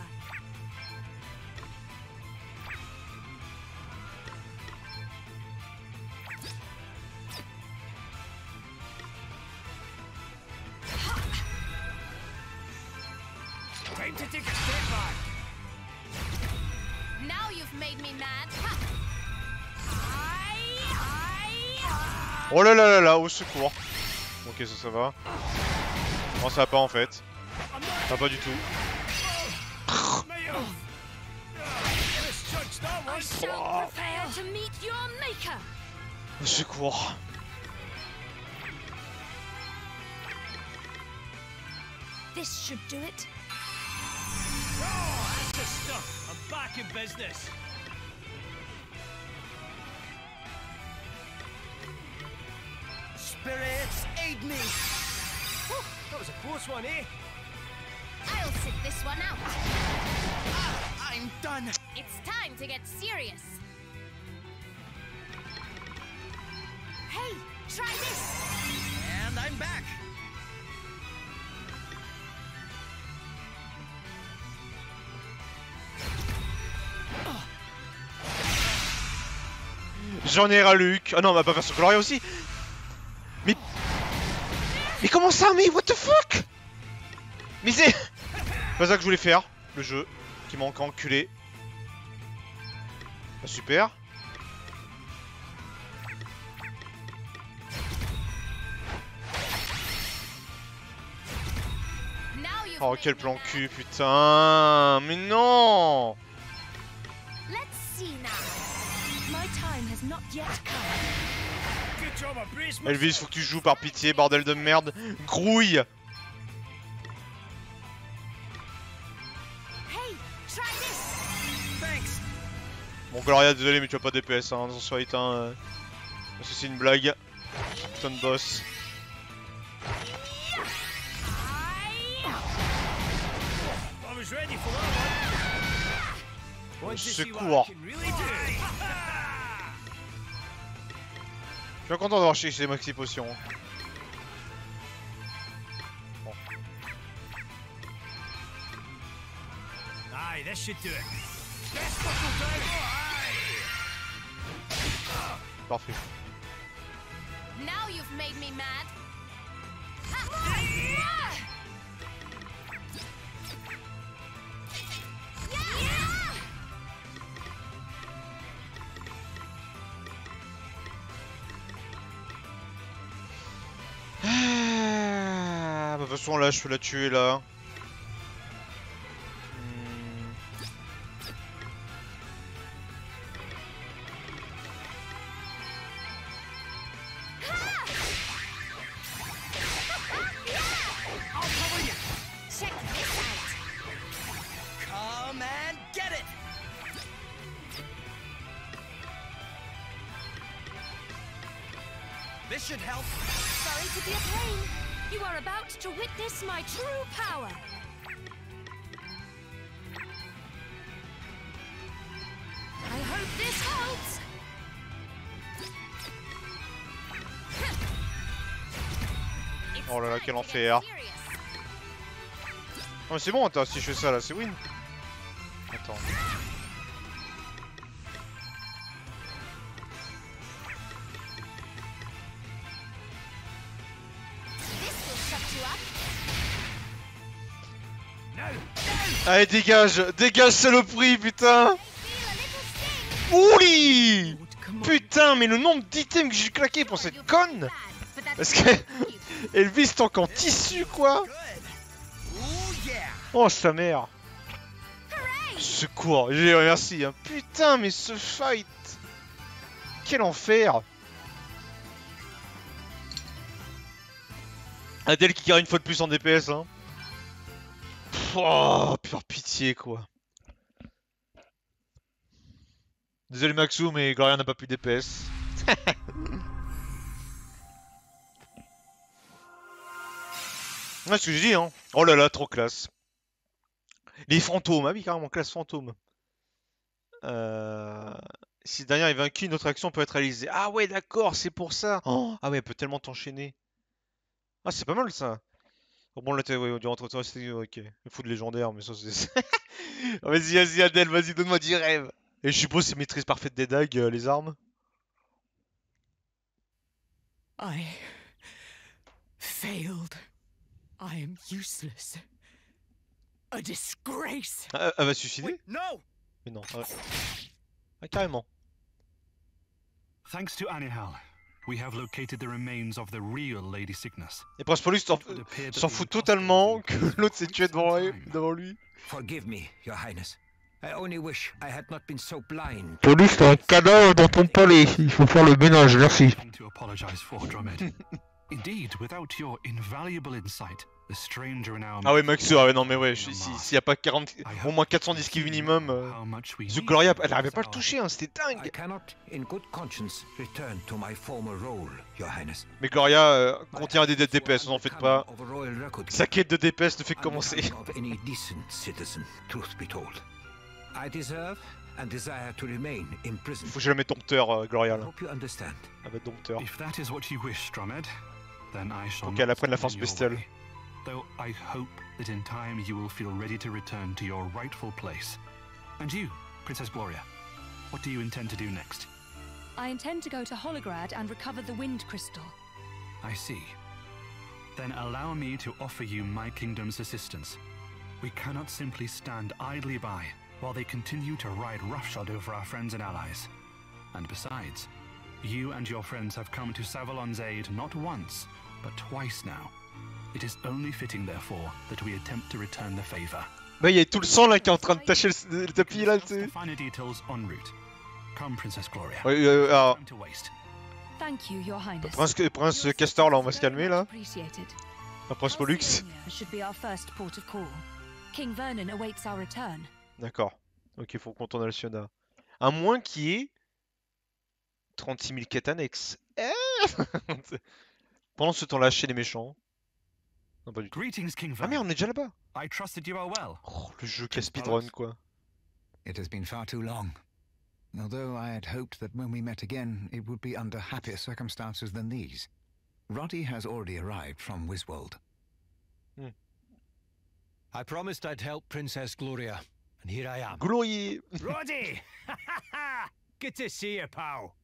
Time to take a step back. Now you've made me mad. Oh là là là là, au secours. Ok, ça va. Non, ça va pas en fait. Ça va pas du tout. Je cours. This should do it. Oh, that's the stuff. I'm back in business. Spirits, aid me. Whew, that was a close one, eh? I'll sit this one out. I'm done. It's time to get serious. Hey, try this. And I'm back. J'en ai ras Luc. Ah non, on va pas faire ce Gloria aussi. Mais comment ça, mais what the fuck? Mais c'est pas ça que je voulais faire, le jeu qui m'a encore enculé. Ah, super. Oh quel plan cul, putain. Mais non. Elvis, faut que tu joues par pitié, bordel de merde. Grouille. Bon Gloria, désolé mais tu as pas DPS hein, dans ce fight hein. Parce que c'est une blague. Putain de boss. Au secours. Je suis content d'avoir cherché Maxi Potion. Bon. Aye, this should do it. Parfait. Now you've made me mad. Ah, de toute façon là je peux la tuer là. This should help. Sorry to be a pain. You are about to witness my true power. I hope this holds. Oh là là, quel enfer. Non mais c'est bon, attends, si je fais ça là, c'est win. Attends. Allez, dégage, dégage saloperie, putain. Ouli. Putain, mais le nombre d'items que j'ai claqué pour cette conne. Parce que Elvis tank en tissu, quoi. Oh, sa mère. Secours, merci. Hein. Putain, mais ce fight. Quel enfer. Adèle qui carre une fois de plus en DPS, hein. Oh, par pitié quoi. Désolé Maxou, mais Gloria n'a pas pu DPS. Ouais, ce que je dis, hein. Oh là là, trop classe. Les fantômes, ah oui, carrément, classe fantôme. Si dernier est vaincu, notre action peut être réalisée. Ah ouais, d'accord, c'est pour ça. Oh, ah ouais, elle peut tellement t'enchaîner. Ah, c'est pas mal ça. Bon, là, ouais, du rentre-toi, c'est ok. Il faut de légendaire, mais ça, c'est. Vas-y, vas-y, Adèle, vas-y, donne-moi 10 rêves. Et je suppose c'est maîtrise parfaite des dagues, les armes. I failed. I am useless. A disgrace. Ah, elle va se suicider? Wait, no. Mais non. Ah, carrément. Thanks to Anihal, we have located the remains of the real Lady Cygnus. Et Prince Pollux s'en fout totalement que l'autre s'est tué devant lui. Forgive me, Your Highness. I only wish I had not been so blind. Pollux, t'as un cadavre dans ton palais. Il faut faire le ménage, merci. To apologize for, Drummond. Indeed, without your invaluable insight, the stranger in our Ah ouais, Max, ah ouais, non mais ouais, s'il y a pas 40, au moins 410 kills minimum, The Gloria, elle arrivait pas à le toucher, hein, c'était dingue. I cannot, in good conscience, return to my former role, Your Highness. Mais Gloria contient des DPS, vous en faites pas. Sa quête de DPS ne fait que commencer. Any decent citizen, truth be told. I deserve and desire to remain in prison. Faut que je la mette dompteur, Gloria là. Hope you understand. Elle va être dompteur. If that is what you wish, Drummond, then I shall. Faut qu'elle apprenne la force bestiale. Though I hope that in time you will feel ready to return to your rightful place. And you, Princess Gloria, what do you intend to do next? I intend to go to Holograd and recover the Wind Crystal. I see. Then allow me to offer you my kingdom's assistance. We cannot simply stand idly by while they continue to ride roughshod over our friends and allies. And besides, you and your friends have come to Savalon's aid not once, but twice now. It is only fitting, therefore, that we attempt to return the favor. Bah, il y a tout le sang là qui est en train de tacher le tapis là, tu sais. Finer details en route. Come, Princess Gloria. Ouais, alors. Thank you, Your Highness. Prince Castor là, on va se calmer là. Prince Pollux. Should be our first port of call. King Vernon awaits our return. D'accord. Ok, faut qu'on tourne Alcyona. À moins qu'il y ait 36 000 quêtes annexes. Pendant ce temps-là, chez les méchants. Non, pas du tout. Ah merde, on est déjà là-bas. Oh, le jeu qui a speedrun quoi. It has been far too long. Although I had hoped that when we met again, it would be under happier circumstances than these. Roddy has already arrived from Wiswold. I promised I'd help Princess Gloria, and here I am. Glory! Roddy! Good to see you, pal.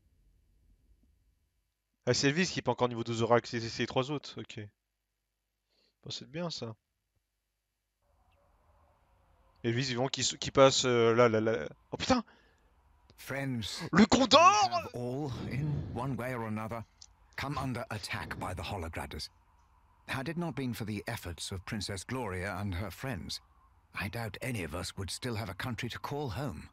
Ah, c'est Elvis qui est pas encore niveau 2 oracles, c'est les 3 autres, ok. Bon, c'est bien ça. Elvis, vivant qui passe là. Oh putain! Friends, le Condor! have all, in one way or another, come under attack by the Holograders. Had it not been for the efforts of Princess Gloria and her friends, I doubt any of us would still have a country to call home.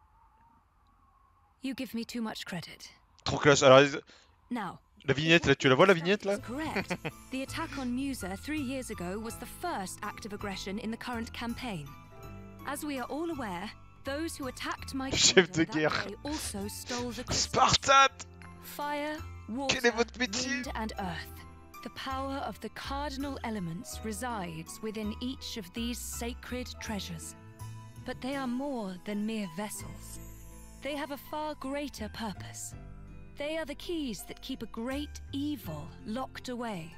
You give me too much credit. Trop classe. Alors, now, la vignette là, tu la vois la vignette là? Correct. The attack on Musa 3 years ago was the first act of aggression in the current campaign. As we are all aware, those who attacked my chef de guerre. also stole the Spartate. Fire, water, wind and earth. The power of the cardinal elements resides within each of these sacred treasures. But they are more than mere vessels. They have a far greater purpose. They are the keys that keep a great evil locked away.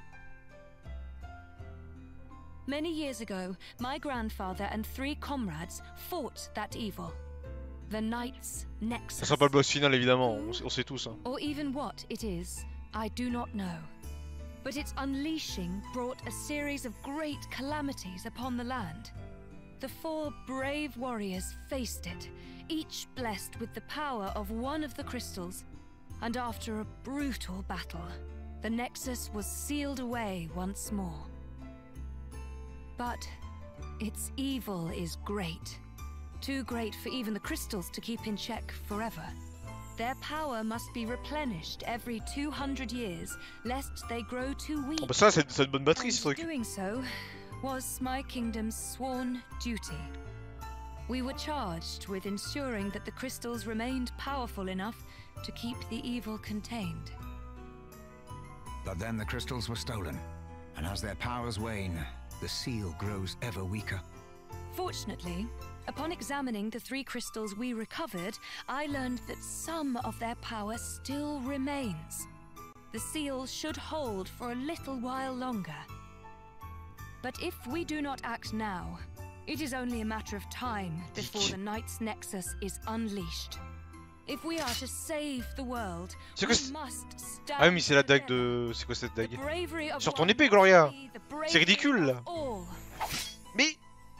Many years ago, my grandfather and 3 comrades fought that evil. The Knights Nexus. Ça sera pas le boss final évidemment, on sait tous. Hein. Or even what it is, I do not know. But its unleashing brought a series of great calamities upon the land. The 4 brave warriors faced it, each blessed with the power of one of the crystals. And after a brutal battle, the Nexus was sealed away once more. But its evil is great. Too great for even the crystals to keep in check forever. Their power must be replenished every 200 years, lest they grow too weak. Oh bah ça, c'est une bonne batterie ce truc. Doing so was my kingdom's sworn duty. We were charged with ensuring that the crystals remained powerful enough to keep the evil contained. But then the crystals were stolen, and as their powers wane, the seal grows ever weaker. Fortunately, upon examining the 3 crystals we recovered, I learned that some of their power still remains. The seal should hold for a little while longer. But if we do not act now, it is only a matter of time before the Knight's Nexus is unleashed. If we are to save the world, we must stand. Ah oui, mais c'est la dague de... C'est quoi cette dague? Sur ton épée, Gloria! C'est ridicule là! Mais...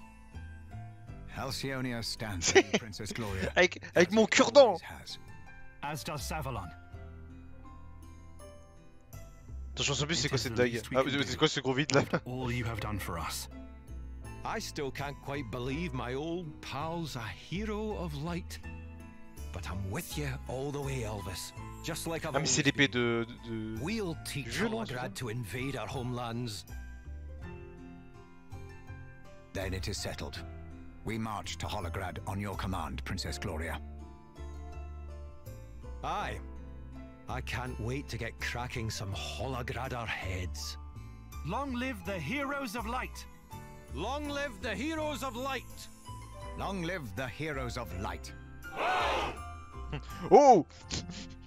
Alcyonia stands with Princess Gloria. avec mon cure-dent! As does Savalon. Attention, sans plus, c'est quoi cette dague? Ah, c'est quoi ce gros vide là? All you have done for us. I still can't quite believe my old pal's a hero of light. But I'm with you all the way, Elvis. Just like I've Ah mais c'est l'épée de... We'll teach Holograd to invade our homelands. Then it is settled. We march to Holograd on your command, Princess Gloria. Aye. I can't wait to get cracking some Hologradar heads. Long live the heroes of light! Long live the heroes of light! Long live the heroes of light! Oh!